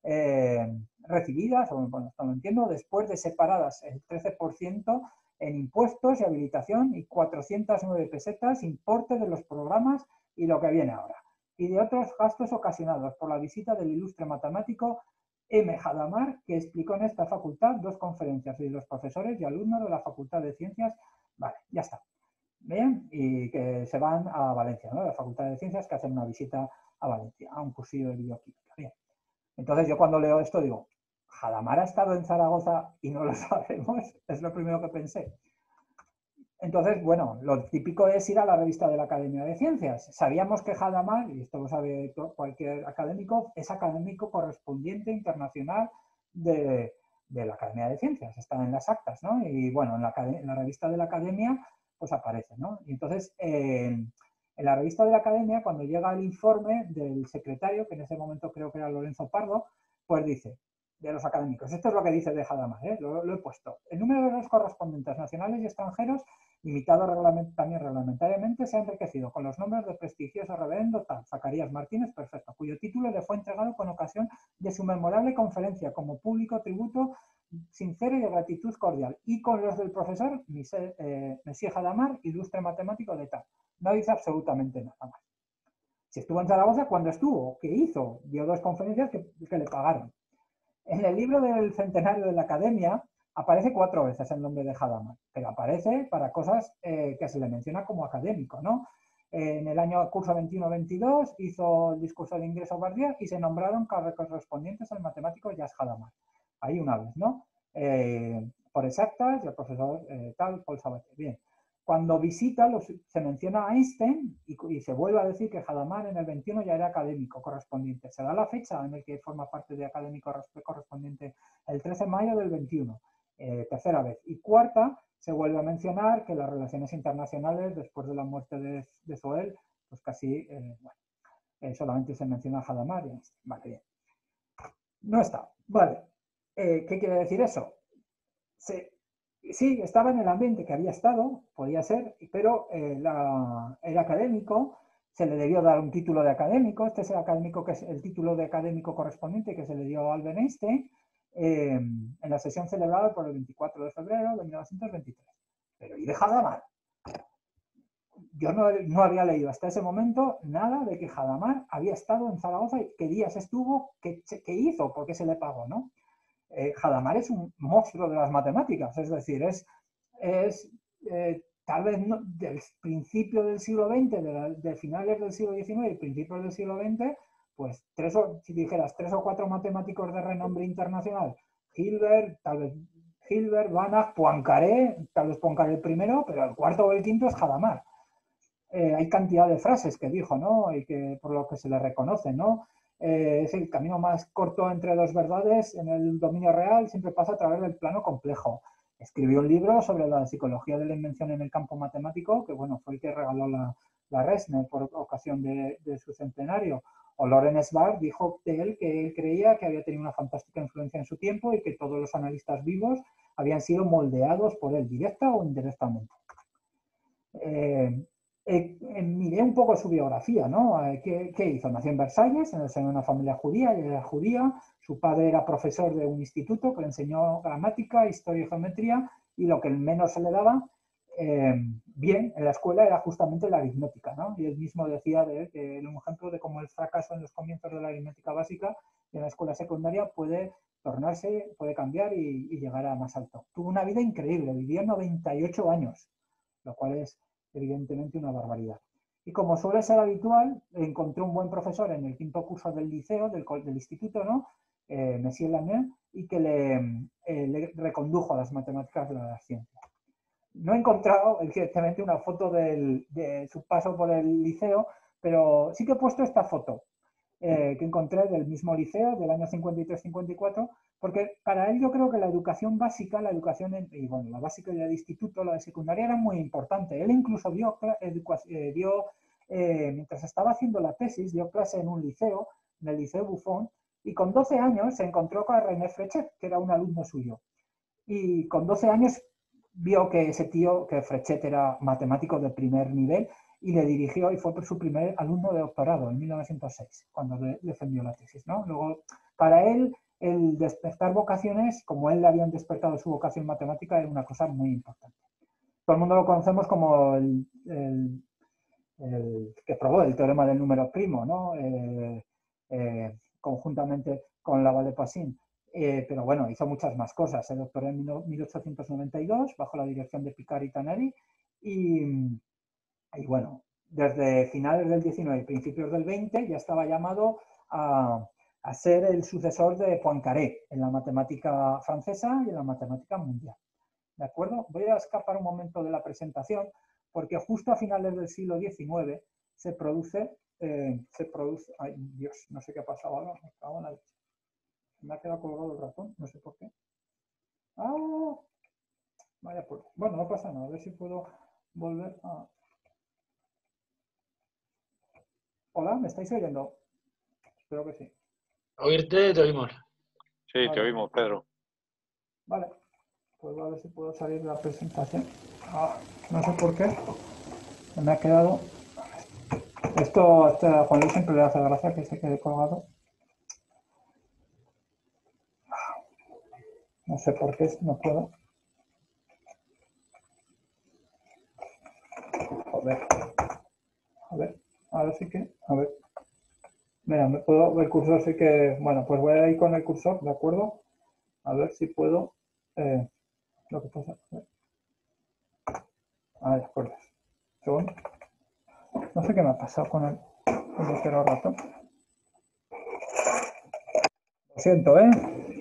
recibidas, o bueno, esto no entiendo, después de separadas el 13% en impuestos y habilitación y 409 pesetas importe de los programas y lo que viene ahora, y de otros gastos ocasionados por la visita del ilustre matemático M. Hadamard, que explicó en esta facultad 2 conferencias de los profesores y alumnos de la Facultad de Ciencias. Vale, ya está. Bien, y que se van a Valencia, ¿no? La Facultad de Ciencias, que hacen una visita a Valencia, a un cursillo de bioquímica. Bien. Entonces yo cuando leo esto digo, ¿Hadamard ha estado en Zaragoza y no lo sabemos? Es lo primero que pensé. Entonces, bueno, lo típico es ir a la revista de la Academia de Ciencias. Sabíamos que Hadamard, y esto lo sabe cualquier académico, es académico correspondiente internacional de la Academia de Ciencias. Está en las actas, ¿no? Y bueno, en la revista de la Academia, pues aparece, ¿no? Y entonces, en la revista de la Academia, cuando llega el informe del secretario, que en ese momento creo que era Lorenzo Pardo, pues dice, de los académicos, esto es lo que dice de Hadamard, lo he puesto. El número de los correspondientes nacionales y extranjeros limitado también reglamentariamente, se ha enriquecido con los nombres de prestigioso reverendo tal, Zacarías Martínez, perfecto, cuyo título le fue entregado con ocasión de su memorable conferencia como público tributo sincero y de gratitud cordial, y con los del profesor Monsieur Hadamard, ilustre matemático de tal. No dice absolutamente nada más. Si estuvo en Zaragoza, ¿cuándo estuvo? ¿Qué hizo? Dio 2 conferencias que le pagaron. En el libro del centenario de la Academia aparece 4 veces el nombre de Hadamard, pero aparece para cosas que se le menciona como académico, ¿no? En el año curso 21-22 hizo el discurso de ingreso Bardier y se nombraron correspondientes al matemático Jacques Hadamard. Ahí una vez, ¿no? Por exactas, el profesor tal, Paul Sabatier. Bien. Cuando visita, se menciona a Einstein y se vuelve a decir que Hadamard en el 21 ya era académico correspondiente. Se da la fecha en la que forma parte de académico correspondiente, el 13 de mayo del 21, tercera vez. Y cuarta, se vuelve a mencionar que las relaciones internacionales, después de la muerte de Zoel, pues casi, solamente se menciona a Hadamard y Einstein. Vale, bien. No está. Vale. ¿Qué quiere decir eso? Sí, estaba en el ambiente que había estado, podía ser, pero el académico se le debió dar un título de académico. Este es el académico que es el título de académico correspondiente que se le dio a Albert Einstein en la sesión celebrada por el 24 de febrero de 1923. Pero ¿y de Hadamard? yo no había leído hasta ese momento nada de que Hadamard había estado en Zaragoza y qué días estuvo, qué hizo, por qué se le pagó, ¿no? Hadamard es un monstruo de las matemáticas, es decir, tal vez no, del principio del siglo XX, de finales del siglo XIX y principios del siglo XX, pues si dijeras 3 o 4 matemáticos de renombre internacional, Hilbert, tal vez Hilbert, Banach, Poincaré, tal vez Poincaré el primero, pero el cuarto o el quinto es Hadamard. Hay cantidad de frases que dijo, ¿no? Y que por lo que se le reconoce, ¿no? Es el camino más corto entre dos verdades en el dominio real, siempre pasa a través del plano complejo. Escribió un libro sobre la psicología de la invención en el campo matemático, que bueno, fue el que regaló la Resner por ocasión de su centenario. O Lawrence Barr dijo de él que él creía que había tenido una fantástica influencia en su tiempo y que todos los analistas vivos habían sido moldeados por él, directa o indirectamente. Miré un poco su biografía, ¿no? ¿Qué hizo? Nació en Versalles, en el seno de una familia judía, ella era judía, su padre era profesor de un instituto que le enseñó gramática, historia y geometría, y lo que menos se le daba bien en la escuela era justamente la aritmética, ¿no? Y él mismo decía que era un ejemplo de cómo el fracaso en los comienzos de la aritmética básica y en la escuela secundaria puede tornarse, puede cambiar y llegar a más alto. Tuvo una vida increíble, vivió 98 años, lo cual es evidentemente una barbaridad. Y como suele ser habitual, encontré un buen profesor en el quinto curso del liceo, del instituto, ¿no? Monsieur Lanier, y que le recondujo a las matemáticas de la ciencia. No he encontrado, evidentemente, una foto de su paso por el liceo, pero sí que he puesto esta foto que encontré del mismo liceo, del año 53-54, porque para él yo creo que la educación básica, la educación, la básica y la de instituto, la de secundaria era muy importante. Él incluso mientras estaba haciendo la tesis, dio clase en un liceo, en el Liceo Buffon, y con 12 años se encontró con René Frechet, que era un alumno suyo. Y con 12 años vio que ese tío, que Frechet era matemático de primer nivel, y le dirigió y fue su primer alumno de doctorado en 1906, cuando defendió la tesis, ¿no? Luego, para él, el despertar vocaciones, como él le habían despertado su vocación matemática, era una cosa muy importante. Todo el mundo lo conocemos como el que probó el teorema del número primo, ¿no? Conjuntamente con Lavalle-Poisson. Pero bueno, hizo muchas más cosas. Se doctoró en 1892 bajo la dirección de Picard y Taneri y bueno, desde finales del 19 y principios del 20 ya estaba llamado a ser el sucesor de Poincaré en la matemática francesa y en la matemática mundial. ¿De acuerdo? Voy a escapar un momento de la presentación porque justo a finales del siglo XIX se produce, ay Dios, no sé qué ha pasado ahora, me cago en la leche. Me ha quedado colgado el ratón, no sé por qué. ¡Ah! Vaya pues. Bueno, no pasa nada, a ver si puedo volver a... Hola, ¿me estáis oyendo? Espero que sí. Oírte, te oímos. Sí, vale. te oímos, Pedro. Vale, pues a ver si puedo salir de la presentación. No sé por qué. Me ha quedado... Esto a Juan Luis siempre le hace gracia que se quede colgado. No sé por qué, no puedo. A ver si que... A ver. Mira, me puedo... El cursor sí que... Bueno, pues voy a ir con el cursor, ¿de acuerdo? A ver si puedo... lo que pasa... de acuerdo. Segundo. No sé qué me ha pasado con el tercer rato. Lo siento, ¿eh?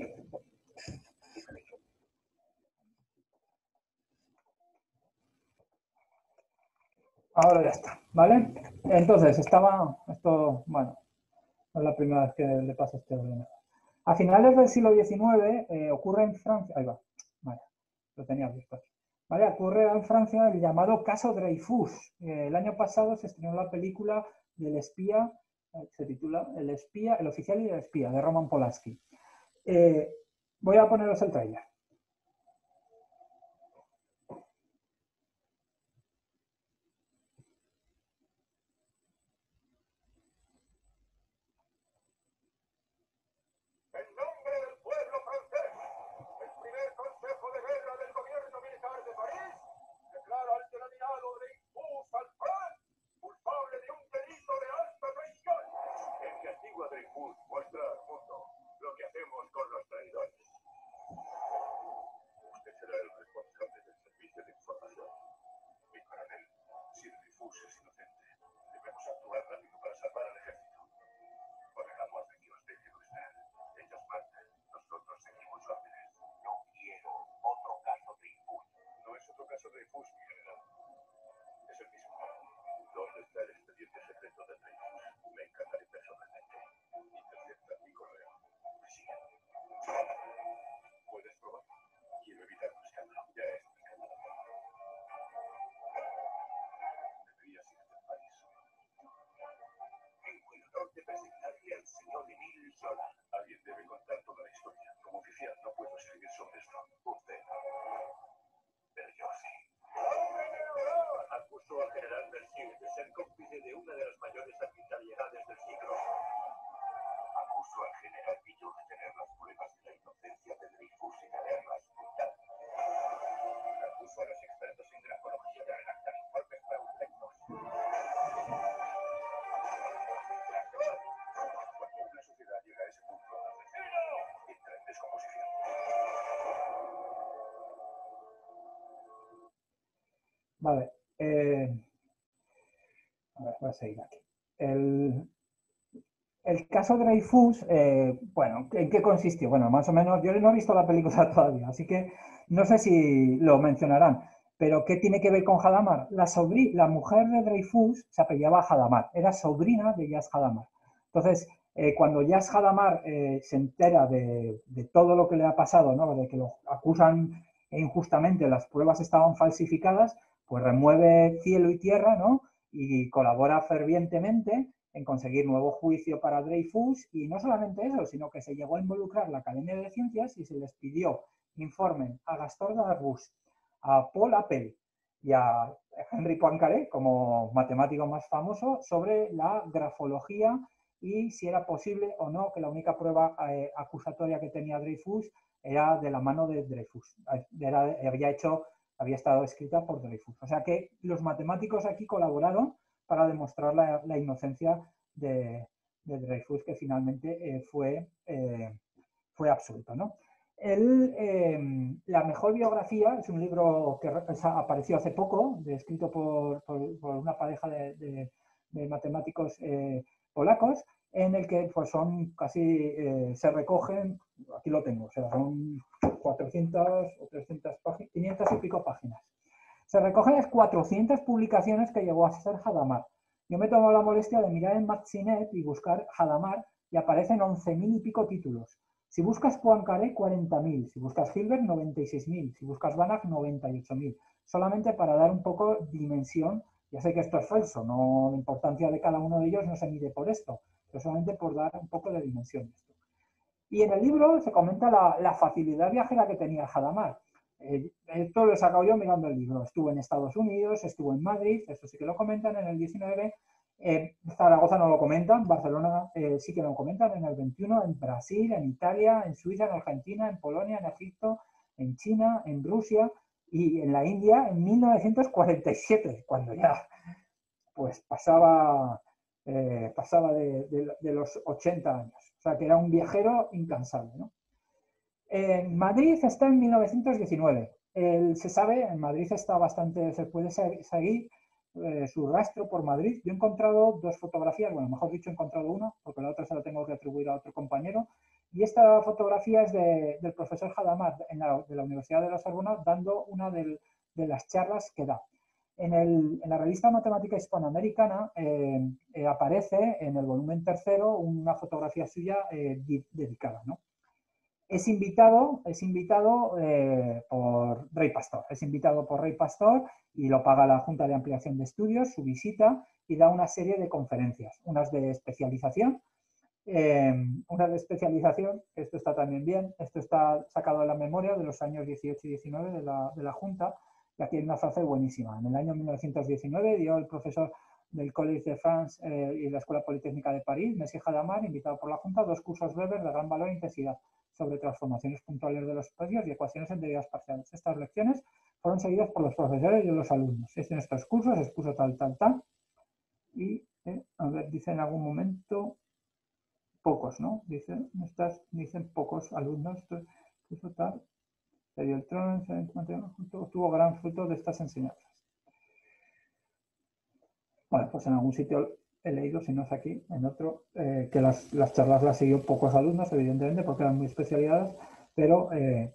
Ahora ya está, ¿vale? Entonces, esto, bueno, no es la primera vez que le pasa este ordenador. A finales del siglo XIX ocurre en Francia, ahí va, vale, lo tenía visto aquí. ¿Vale? Ocurre en Francia el llamado caso Dreyfus. El año pasado se estrenó la película del espía, se titula El oficial y el espía, de Roman Polanski. Voy a poneros el trailer. Consejo de Guerra del Gobierno Militar de París declara al denominado Dreyfus al los traidores. Usted será el responsable del servicio de información. Mi coronel, si Dreyfus es inocente, debemos actuar rápido para salvar al ejército. Por el amor de Dios, déjelo estar. Ellos mandan, nosotros seguimos órdenes. No quiero otro caso Dreyfus. No es otro caso Dreyfus, mi general. Es el mismo. ¿Dónde está el expediente secreto de Dreyfus? Me encargaré personalmente. Intercepta mi correo. Me siguen. ¿Puedes probar? Quiero evitar un escándalo. Ya es un escándalo. Deberías ir del país. Tengo el honor de presentarle al señor Emile Zola. Alguien debe contar toda la historia. Como oficial no puedo escribir sobre esto. Usted. Pero yo sí. Acuso al general Mercier de ser cómplice de una de las mayores arbitrariedades del siglo. Acuso al general Villot de tener las pruebas de la inocencia de Dreyfus y de haberlas ocultado. Acuso a los expertos en grafología de redactar informes fraudulentos. Cuando una sociedad llega a ese punto, entra en descomposición. Vale. A ver, voy a seguir aquí. El caso Dreyfus, bueno, ¿en qué consistió? Bueno, más o menos, yo no he visto la película todavía, así que no sé si lo mencionarán. Pero, ¿qué tiene que ver con Hadamard? La mujer de Dreyfus se apellidaba Hadamard, era sobrina de Jas Hadamard. Entonces, cuando Jas Hadamard se entera de todo lo que le ha pasado, ¿no? De que lo acusan injustamente, las pruebas estaban falsificadas, pues remueve cielo y tierra, ¿no? Y colabora fervientemente en conseguir nuevo juicio para Dreyfus, y no solamente eso, sino que se llegó a involucrar la Academia de Ciencias y se les pidió informen a Gaston Darboux, a Paul Appel y a Henri Poincaré, como matemático más famoso, sobre la grafología y si era posible o no que la única prueba acusatoria que tenía Dreyfus era de la mano de Dreyfus. Había estado escrita por Dreyfus. O sea que los matemáticos aquí colaboraron para demostrar la inocencia de Dreyfus, que finalmente fue absuelto, ¿no? La mejor biografía es un libro que apareció hace poco, escrito por una pareja de matemáticos polacos, en el que pues, son casi, se recogen, aquí lo tengo, o sea, son 400 o 300 páginas, 500 y pico páginas. Se recogen las 400 publicaciones que llegó a hacer Hadamard. Yo me tomo la molestia de mirar en Maxinet y buscar Hadamard y aparecen 11.000 y pico títulos. Si buscas Poincaré, 40.000. Si buscas Hilbert, 96.000. Si buscas Banach, 98.000. Solamente para dar un poco dimensión. Ya sé que esto es falso, no, la importancia de cada uno de ellos no se mide por esto, pero solamente por dar un poco de dimensión. Y en el libro se comenta la facilidad viajera que tenía Hadamard. Esto lo he sacado yo mirando el libro. Estuvo en Estados Unidos, estuvo en Madrid, esto sí que lo comentan en el 19, Zaragoza no lo comentan, Barcelona sí que lo comentan en el 21, en Brasil, en Italia, en Suiza, en Argentina, en Polonia, en Egipto, en China, en Rusia y en la India en 1947, cuando ya pues pasaba de los 80 años. O sea que era un viajero incansable, ¿no? En Madrid está en 1919. Se sabe, en Madrid está bastante, se puede seguir su rastro por Madrid. Yo he encontrado dos fotografías, bueno, mejor dicho, he encontrado una, porque la otra se la tengo que atribuir a otro compañero. Y esta fotografía es del profesor Hadamard de la Universidad de la Sorbona, dando una de las charlas que da. En la revista Matemática Hispanoamericana aparece en el volumen tercero una fotografía suya dedicada, ¿no? Es invitado por Rey Pastor. Es invitado por Rey Pastor y lo paga la Junta de Ampliación de Estudios, su visita, y da una serie de conferencias, unas de especialización. Esto está también bien, esto está sacado de la memoria de los años 18 y 19 de la Junta, y aquí hay una frase buenísima. En el año 1919 dio el profesor del Collège de France y la Escuela Politécnica de París, Monsieur Hadamard, invitado por la Junta, 2 cursos breves de gran valor e intensidad sobre transformaciones puntuales de los espacios y ecuaciones en derivadas parciales. Estas lecciones fueron seguidas por los profesores y los alumnos. En estos cursos expuso tal. Y, a ver, dice en algún momento, pocos, ¿no? Dicen pocos alumnos. Eso tal, se dio el trono, tuvo gran fruto de estas enseñanzas. Bueno, pues en algún sitio he leído, si no es aquí, en otro, que las charlas las siguió pocos alumnos, evidentemente, porque eran muy especializadas, pero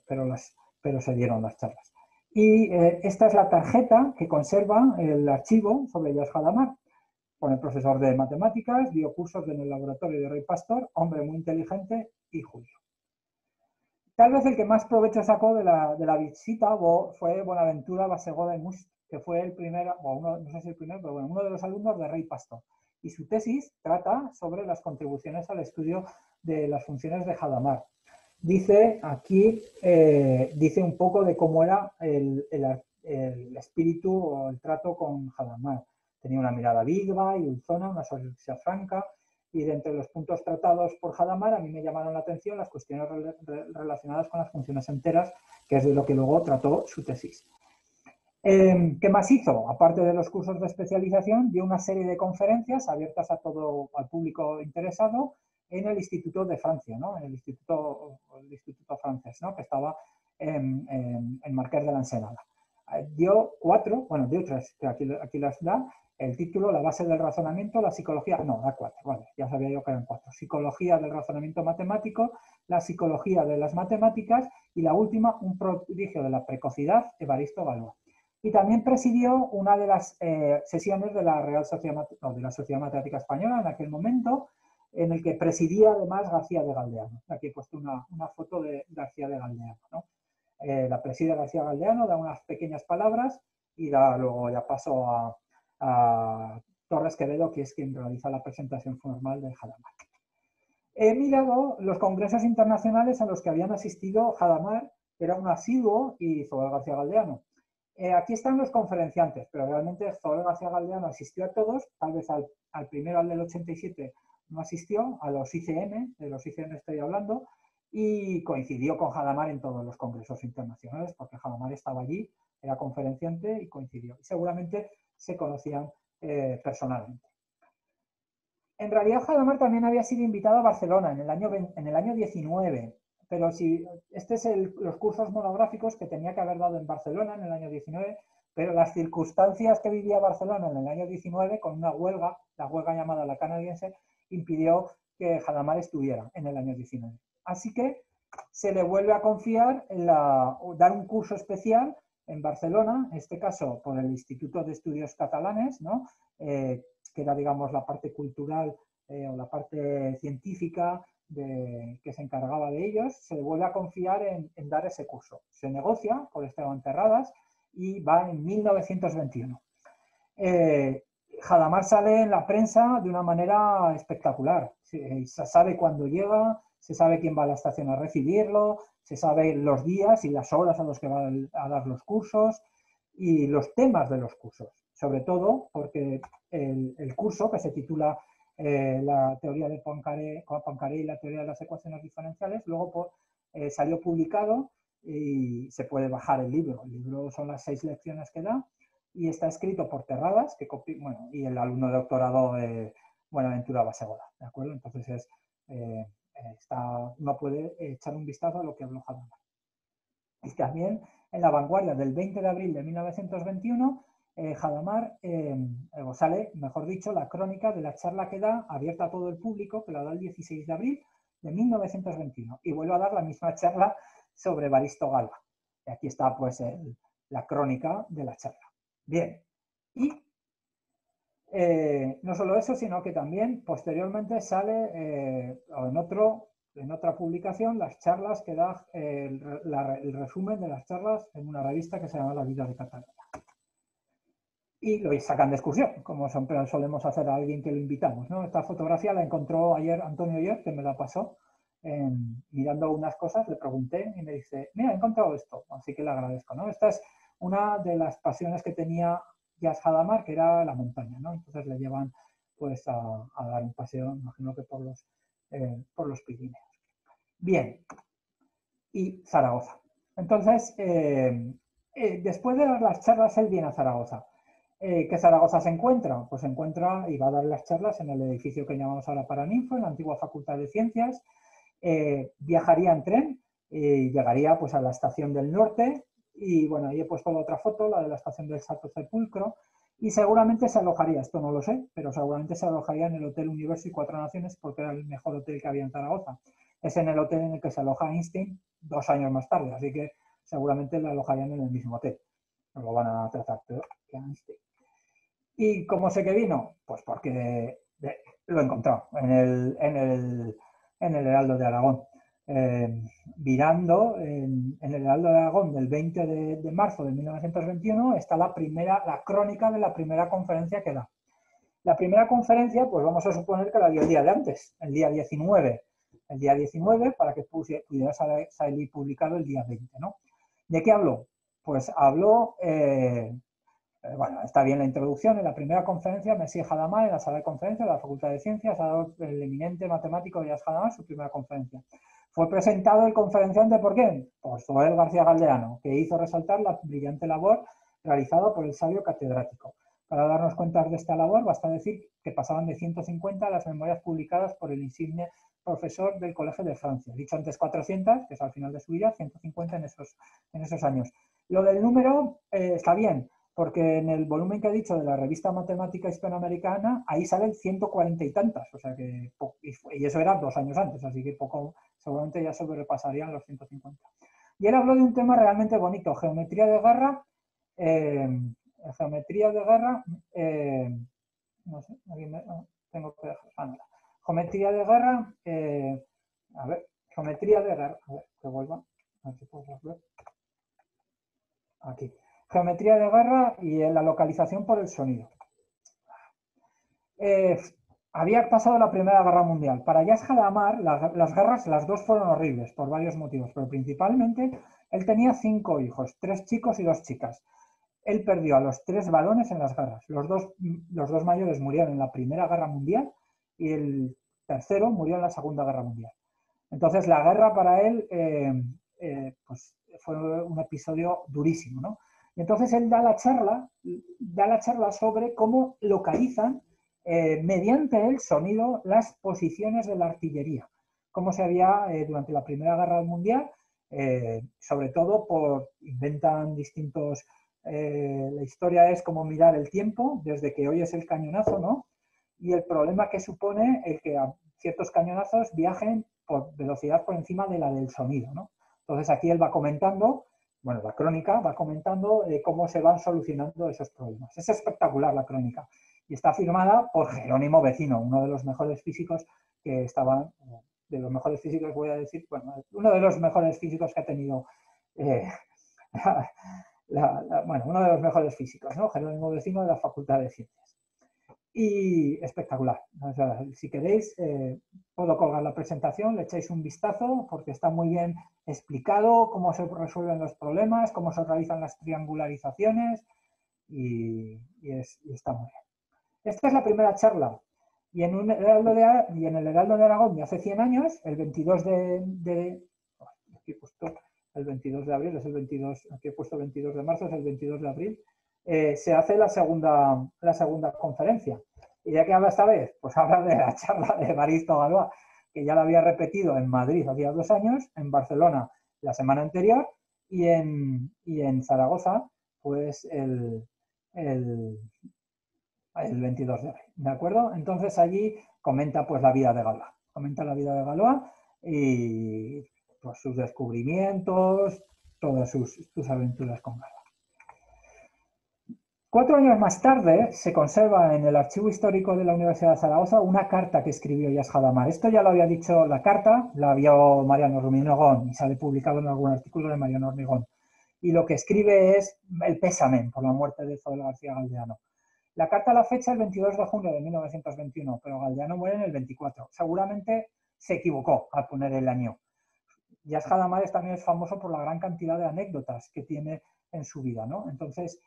se dieron las charlas. Y esta es la tarjeta que conserva el archivo sobre Jas Hadamard. Pone profesor de matemáticas, dio cursos en el laboratorio de Rey Pastor, hombre muy inteligente y judío. Tal vez el que más provecho sacó de la visita fue Bonaventura Bassegoda y Must, que fue el primero, o uno, no sé si el primero, pero bueno, uno de los alumnos de Rey Pastor. Y su tesis trata sobre las contribuciones al estudio de las funciones de Hadamard. Dice aquí, dice un poco de cómo era el espíritu o el trato con Hadamard. Tenía una mirada viva y dulzona, una sonrisa franca, y de entre los puntos tratados por Hadamard a mí me llamaron la atención las cuestiones relacionadas con las funciones enteras, que es de lo que luego trató su tesis. ¿Qué más hizo? Aparte de los cursos de especialización, dio una serie de conferencias abiertas a todo al público interesado en el Instituto de Francia, ¿no? En el Instituto francés, ¿no? Que estaba en Marqués de la Ensenada. Dio tres, que aquí las da. El título, la base del razonamiento, la psicología, no, da 4, vale, ya sabía yo que eran 4. Psicología del razonamiento matemático, la psicología de las matemáticas y la última, un prodigio de la precocidad, Evaristo Galois. Y también presidió una de las sesiones de la Real Sociedad, de la Sociedad Matemática Española en aquel momento, en el que presidía además García de Galdeano. Aquí he puesto una foto de García de Galdeano, ¿no? La preside García Galdeano, da unas pequeñas palabras y luego ya paso a Torres Quevedo, que es quien realiza la presentación formal de Hadamard. He mirado los congresos internacionales a los que habían asistido Hadamard, era un asiduo, y Zoel García Galdeano. Aquí están los conferenciantes, pero realmente Zoel García Galdeano asistió a todos, tal vez al primero, al del 87, no asistió, a los ICM, de los ICM estoy hablando, y coincidió con Hadamard en todos los congresos internacionales, porque Hadamard estaba allí, era conferenciante y coincidió. Y seguramente se conocían personalmente. En realidad, Hadamard también había sido invitado a Barcelona en el año 19, pero este es los cursos monográficos que tenía que haber dado en Barcelona en el año 19, pero las circunstancias que vivía Barcelona en el año 19, con una huelga, la huelga llamada la canadiense, impidió que Hadamard estuviera en el año 19. Así que se le vuelve a confiar dar un curso especial en Barcelona, en este caso por el Instituto de Estudios Catalanes, ¿no? Que era, digamos, la parte cultural o la parte científica que se encargaba de ellos, se le vuelve a confiar en dar ese curso. Se negocia por Esteban Terradas y va en 1921. Hadamard sale en la prensa de una manera espectacular. Se sabe cuándo llega, se sabe quién va a la estación a recibirlo, se sabe los días y las horas a los que va a dar los cursos y los temas de los cursos. Sobre todo porque el curso, que se titula la teoría de Poincaré y la teoría de las ecuaciones diferenciales, luego salió publicado y se puede bajar el libro. El libro son las 6 lecciones que da y está escrito por Terradas, y el alumno de doctorado Buenaventura Bassegoda, ¿de acuerdo? Entonces uno puede echar un vistazo a lo que habló Hadamard. Y también en La Vanguardia del 20 de abril de 1921, Hadamard sale, mejor dicho, la crónica de la charla que da, abierta a todo el público, que la da el 16 de abril de 1921. Y vuelve a dar la misma charla sobre Evaristo Galois. Y aquí está, pues, la crónica de la charla. Bien. Y no solo eso, sino que también posteriormente sale en otra publicación las charlas que da el resumen de las charlas en una revista que se llama La Vida de Cataluña. Y lo sacan de excursión, como siempre solemos hacer a alguien que lo invitamos, ¿no? Esta fotografía la encontró ayer Antonio Oyer, que me la pasó, mirando unas cosas, le pregunté y me dice, mira, he encontrado esto, así que le agradezco, ¿no? Esta es una de las pasiones que tenía Jas Hadamard, que era la montaña, ¿no? Entonces le llevan pues a dar un paseo, imagino que por los Pirineos. Bien, y Zaragoza. Entonces, después de dar las charlas, él viene a Zaragoza. ¿Qué Zaragoza se encuentra? Pues se encuentra y va a dar las charlas en el edificio que llamamos ahora Paraninfo, en la antigua Facultad de Ciencias. Viajaría en tren y llegaría pues a la estación del norte y bueno, ahí he puesto la otra foto, la de la estación del Santo Sepulcro, y seguramente se alojaría, esto no lo sé, pero seguramente se alojaría en el Hotel Universo y Cuatro Naciones porque era el mejor hotel que había en Zaragoza. Es en el hotel en el que se aloja Einstein 2 años más tarde, así que seguramente lo alojarían en el mismo hotel. No lo van a tratar peor que Einstein. ¿Y cómo sé que vino? Pues porque lo he encontrado en el Heraldo de Aragón. Virando en el Heraldo de Aragón del 20 de marzo de 1921 está la crónica de la primera conferencia que da. La primera conferencia, pues vamos a suponer que la dio el día de antes, el día 19. El día 19 para que pudiera salir publicado el día 20, ¿no? ¿De qué habló? Pues habló... bueno, está bien la introducción. En la primera conferencia, Messier Hadamard, en la sala de conferencias de la Facultad de Ciencias, ha dado el eminente matemático Jacques Hadamard su primera conferencia. Fue presentado el conferenciante por quién? Por Zoel García Galdeano, que hizo resaltar la brillante labor realizada por el sabio catedrático. Para darnos cuenta de esta labor, basta decir que pasaban de 150 las memorias publicadas por el insigne profesor del Colegio de Francia. Dicho antes 400, que es al final de su vida, 150 en esos años. Lo del número está bien, porque en el volumen que he dicho de la revista Matemática Hispanoamericana, ahí salen 140 y tantas, o sea que, y eso era 2 años antes, así que poco, seguramente ya sobrepasarían los 150. Y él habló de un tema realmente bonito, geometría de guerra, no sé, tengo que dejar, geometría de guerra, a ver, geometría de guerra, a ver, que vuelva, a ver si puedo ver, aquí. Geometría de guerra y la localización por el sonido. Había pasado la Primera Guerra Mundial. Para Jacques Hadamard, las guerras, las dos fueron horribles por varios motivos, pero principalmente él tenía 5 hijos, 3 chicos y 2 chicas. Él perdió a los 3 varones en las guerras. Los dos mayores murieron en la Primera Guerra Mundial y el tercero murió en la Segunda Guerra Mundial. Entonces la guerra para él pues fue un episodio durísimo, ¿no? Y entonces él da la charla sobre cómo localizan mediante el sonido las posiciones de la artillería. Cómo se había durante la Primera Guerra Mundial, sobre todo inventan distintos... la historia es como mirar el tiempo desde que oyes el cañonazo, ¿no? Y el problema que supone el que ciertos cañonazos viajen por velocidad por encima de la del sonido, ¿no? Entonces aquí él va comentando, bueno, la crónica va comentando cómo se van solucionando esos problemas. Es espectacular la crónica y está firmada por Jerónimo Vecino, uno de los mejores físicos que estaban, de los mejores físicos voy a decir, bueno, uno de los mejores físicos que ha tenido, bueno, uno de los mejores físicos, ¿no? Jerónimo Vecino de la Facultad de Ciencias. Y espectacular. O sea, si queréis, puedo colgar la presentación, le echáis un vistazo porque está muy bien explicado cómo se resuelven los problemas, cómo se realizan las triangularizaciones y está muy bien. Esta es la primera charla. Y en el Heraldo de Aragón de hace 100 años, el 22 aquí he puesto el 22 de abril, es el 22, aquí he puesto el 22 de marzo, es el 22 de abril, se hace la segunda conferencia. ¿Y de qué habla esta vez? Pues habla de la charla de Evaristo Galois, que ya la había repetido en Madrid hacía 2 años, en Barcelona la semana anterior y en Zaragoza pues el 22 de abril, ¿de acuerdo? Entonces allí comenta pues la vida de Galois, y pues sus descubrimientos, todas sus aventuras con Galois. 4 años más tarde se conserva en el archivo histórico de la Universidad de Zaragoza una carta que escribió Jacques Hadamard. Esto ya lo había dicho, la carta la vio Mariano Hormigón y sale publicado en algún artículo de Mariano Hormigón. Y lo que escribe es el pésame por la muerte de Zoel García Galdeano. La carta la fecha el 22 de junio de 1921, pero Galdeano muere en el 24. Seguramente se equivocó al poner el año. Jacques Hadamard también es famoso por la gran cantidad de anécdotas que tiene en su vida, ¿no? Entonces,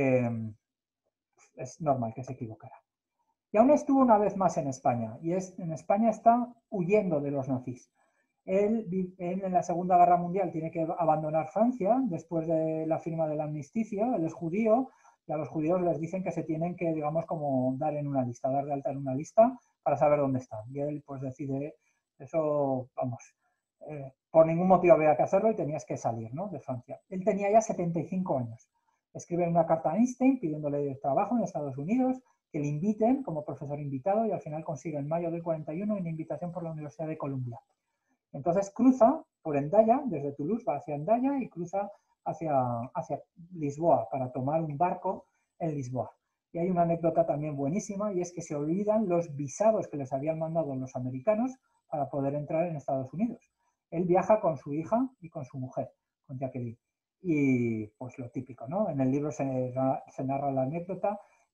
es normal que se equivocara. Y aún estuvo una vez más en España, y en España está huyendo de los nazis. Él en la Segunda Guerra Mundial tiene que abandonar Francia después de la firma del armisticio, él es judío, y a los judíos les dicen que se tienen que, digamos, como dar de alta en una lista para saber dónde están. Y él pues decide eso, vamos, por ningún motivo había que hacerlo y tenías que salir, ¿no?, de Francia. Él tenía ya 75 años. Escribe una carta a Einstein pidiéndole trabajo en Estados Unidos, que le inviten como profesor invitado, y al final consigue en mayo del 41 una invitación por la Universidad de Columbia. Entonces cruza por Hendaya, desde Toulouse va hacia Hendaya y cruza hacia Lisboa para tomar un barco en Lisboa. Y hay una anécdota también buenísima, y es que se olvidan los visados que les habían mandado los americanos para poder entrar en Estados Unidos. Él viaja con su hija y con su mujer, con Jacqueline. Y pues lo típico, ¿no? En el libro se narra la anécdota,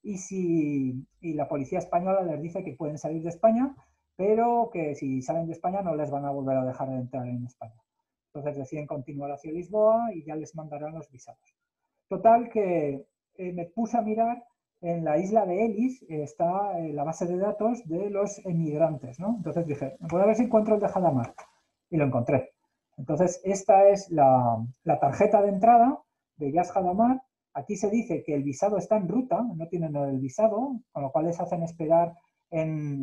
y la policía española les dice que pueden salir de España, pero que si salen de España no les van a volver a dejar de entrar en España. Entonces deciden continuar hacia Lisboa y ya les mandarán los visados. Total que me puse a mirar, en la isla de Ellis está la base de datos de los emigrantes, ¿no? Entonces dije, voy a ver si encuentro el de Hadamard, y lo encontré. Entonces esta es la tarjeta de entrada de Yas Hadamard. Aquí se dice que el visado está en ruta, no tienen el visado, con lo cual les hacen esperar en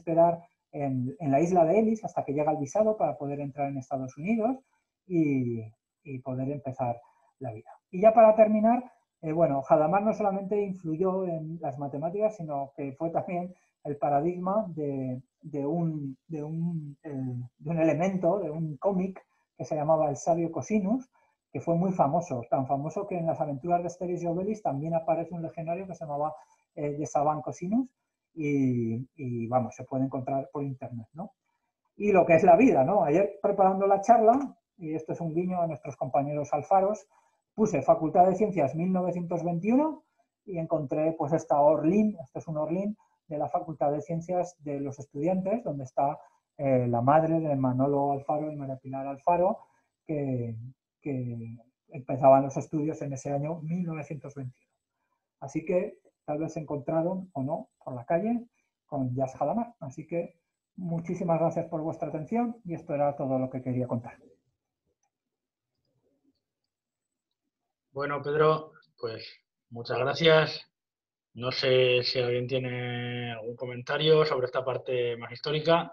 la isla de Ellis hasta que llega el visado para poder entrar en Estados Unidos y poder empezar la vida. Y ya para terminar, bueno, Hadamard no solamente influyó en las matemáticas, sino que fue también el paradigma de un elemento, de un cómic que se llamaba El sabio Cosinus, que fue muy famoso, tan famoso que en las aventuras de Asterix y Obelix también aparece un legionario que se llamaba de Saban Cosinus, y vamos, se puede encontrar por internet, ¿no? Y lo que es la vida, ¿no? Ayer preparando la charla, y esto es un guiño a nuestros compañeros alfaros, puse Facultad de Ciencias 1921 y encontré pues esta Orlín, este es un Orlín de la Facultad de Ciencias de los Estudiantes, donde está la madre de Manolo Alfaro y María Pilar Alfaro, que empezaban los estudios en ese año 1921. Así que tal vez se encontraron o no por la calle con Yas Hadamard. Así que muchísimas gracias por vuestra atención, y esto era todo lo que quería contar. Bueno, Pedro, pues muchas gracias. No sé si alguien tiene algún comentario sobre esta parte más histórica.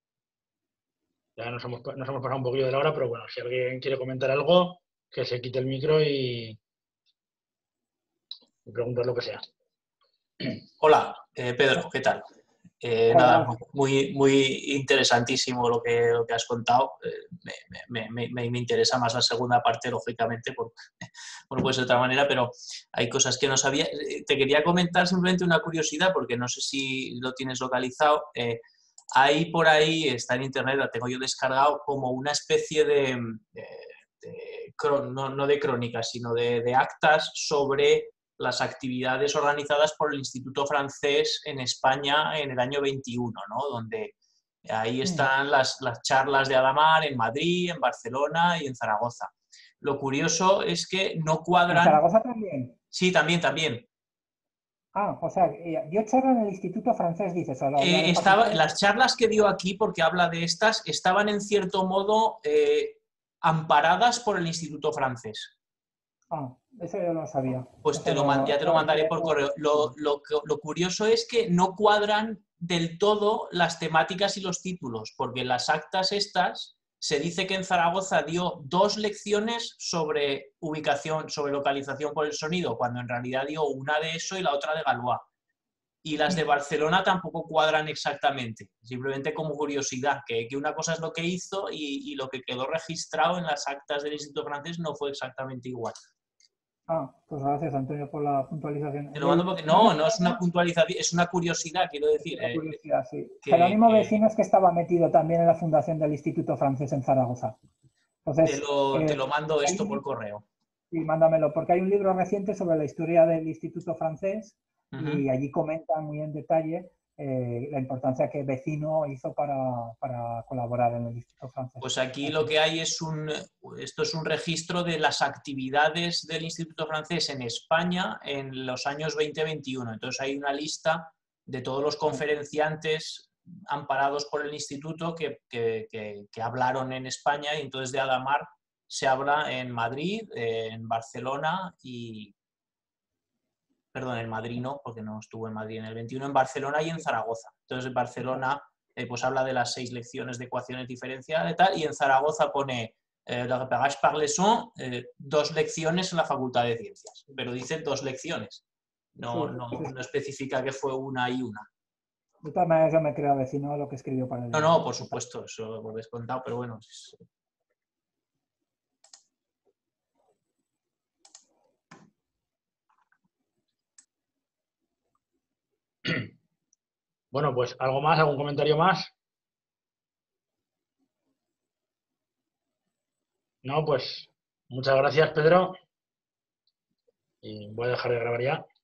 Ya nos hemos pasado un poquillo de la hora, pero bueno, si alguien quiere comentar algo, que se quite el micro y preguntar lo que sea. Hola, Pedro, ¿qué tal? Nada, muy, muy interesantísimo lo que has contado. Me interesa más la segunda parte, lógicamente, bueno, puede ser de otra manera, pero hay cosas que no sabía. Te quería comentar simplemente una curiosidad, porque no sé si lo tienes localizado. Hay por ahí, está en internet, la tengo yo descargado, como una especie no de crónicas, sino de actas sobre las actividades organizadas por el Instituto Francés en España en el año 21, ¿no? Donde ahí están las charlas de Hadamard en Madrid, en Barcelona y en Zaragoza. Lo curioso es que no cuadran... ¿En Zaragoza también? Sí, también. Ah, o sea, dio charla en el Instituto Francés, dices. Las charlas que dio aquí, porque habla de estas, estaban en cierto modo amparadas por el Instituto Francés. Ah, eso yo no lo sabía. Pues ya te lo mandaré por correo. Lo curioso es que no cuadran del todo las temáticas y los títulos, porque en las actas estas se dice que en Zaragoza dio 2 lecciones sobre ubicación, sobre localización por el sonido, cuando en realidad dio una de eso y la otra de Galois. Y las de Barcelona tampoco cuadran exactamente, simplemente como curiosidad, que una cosa es lo que hizo y lo que quedó registrado en las actas del Instituto Francés no fue exactamente igual. Ah, pues gracias, Antonio, por la puntualización. Te lo mando porque no es una puntualización, es una curiosidad, quiero decir. Una curiosidad, sí. Jerónimo Vecino es que estaba metido también en la fundación del Instituto Francés en Zaragoza. Entonces, te lo mando esto por correo. Sí, mándamelo, porque hay un libro reciente sobre la historia del Instituto Francés y allí comentan muy en detalle la importancia que Vecino hizo para colaborar en el Instituto Francés. Pues aquí lo que hay esto es un registro de las actividades del Instituto Francés en España en los años 20-21. Entonces hay una lista de todos los conferenciantes amparados por el Instituto que hablaron en España, y entonces de Hadamard se habla en Madrid, en Barcelona y perdón, en Madrid no, porque no estuvo en Madrid, en el 21 en Barcelona y en Zaragoza. Entonces en Barcelona pues habla de las 6 lecciones de ecuaciones diferenciales y tal, y en Zaragoza pone le repérage par leçon, 2 lecciones en la Facultad de Ciencias, pero dice 2 lecciones, no especifica que fue una y una. De todas maneras, yo me creo vecino a lo que escribió para el... No, por supuesto, eso por descontado, pero bueno. Bueno, pues algo más, algún comentario más. No, pues muchas gracias, Pedro. Y voy a dejar de grabar ya.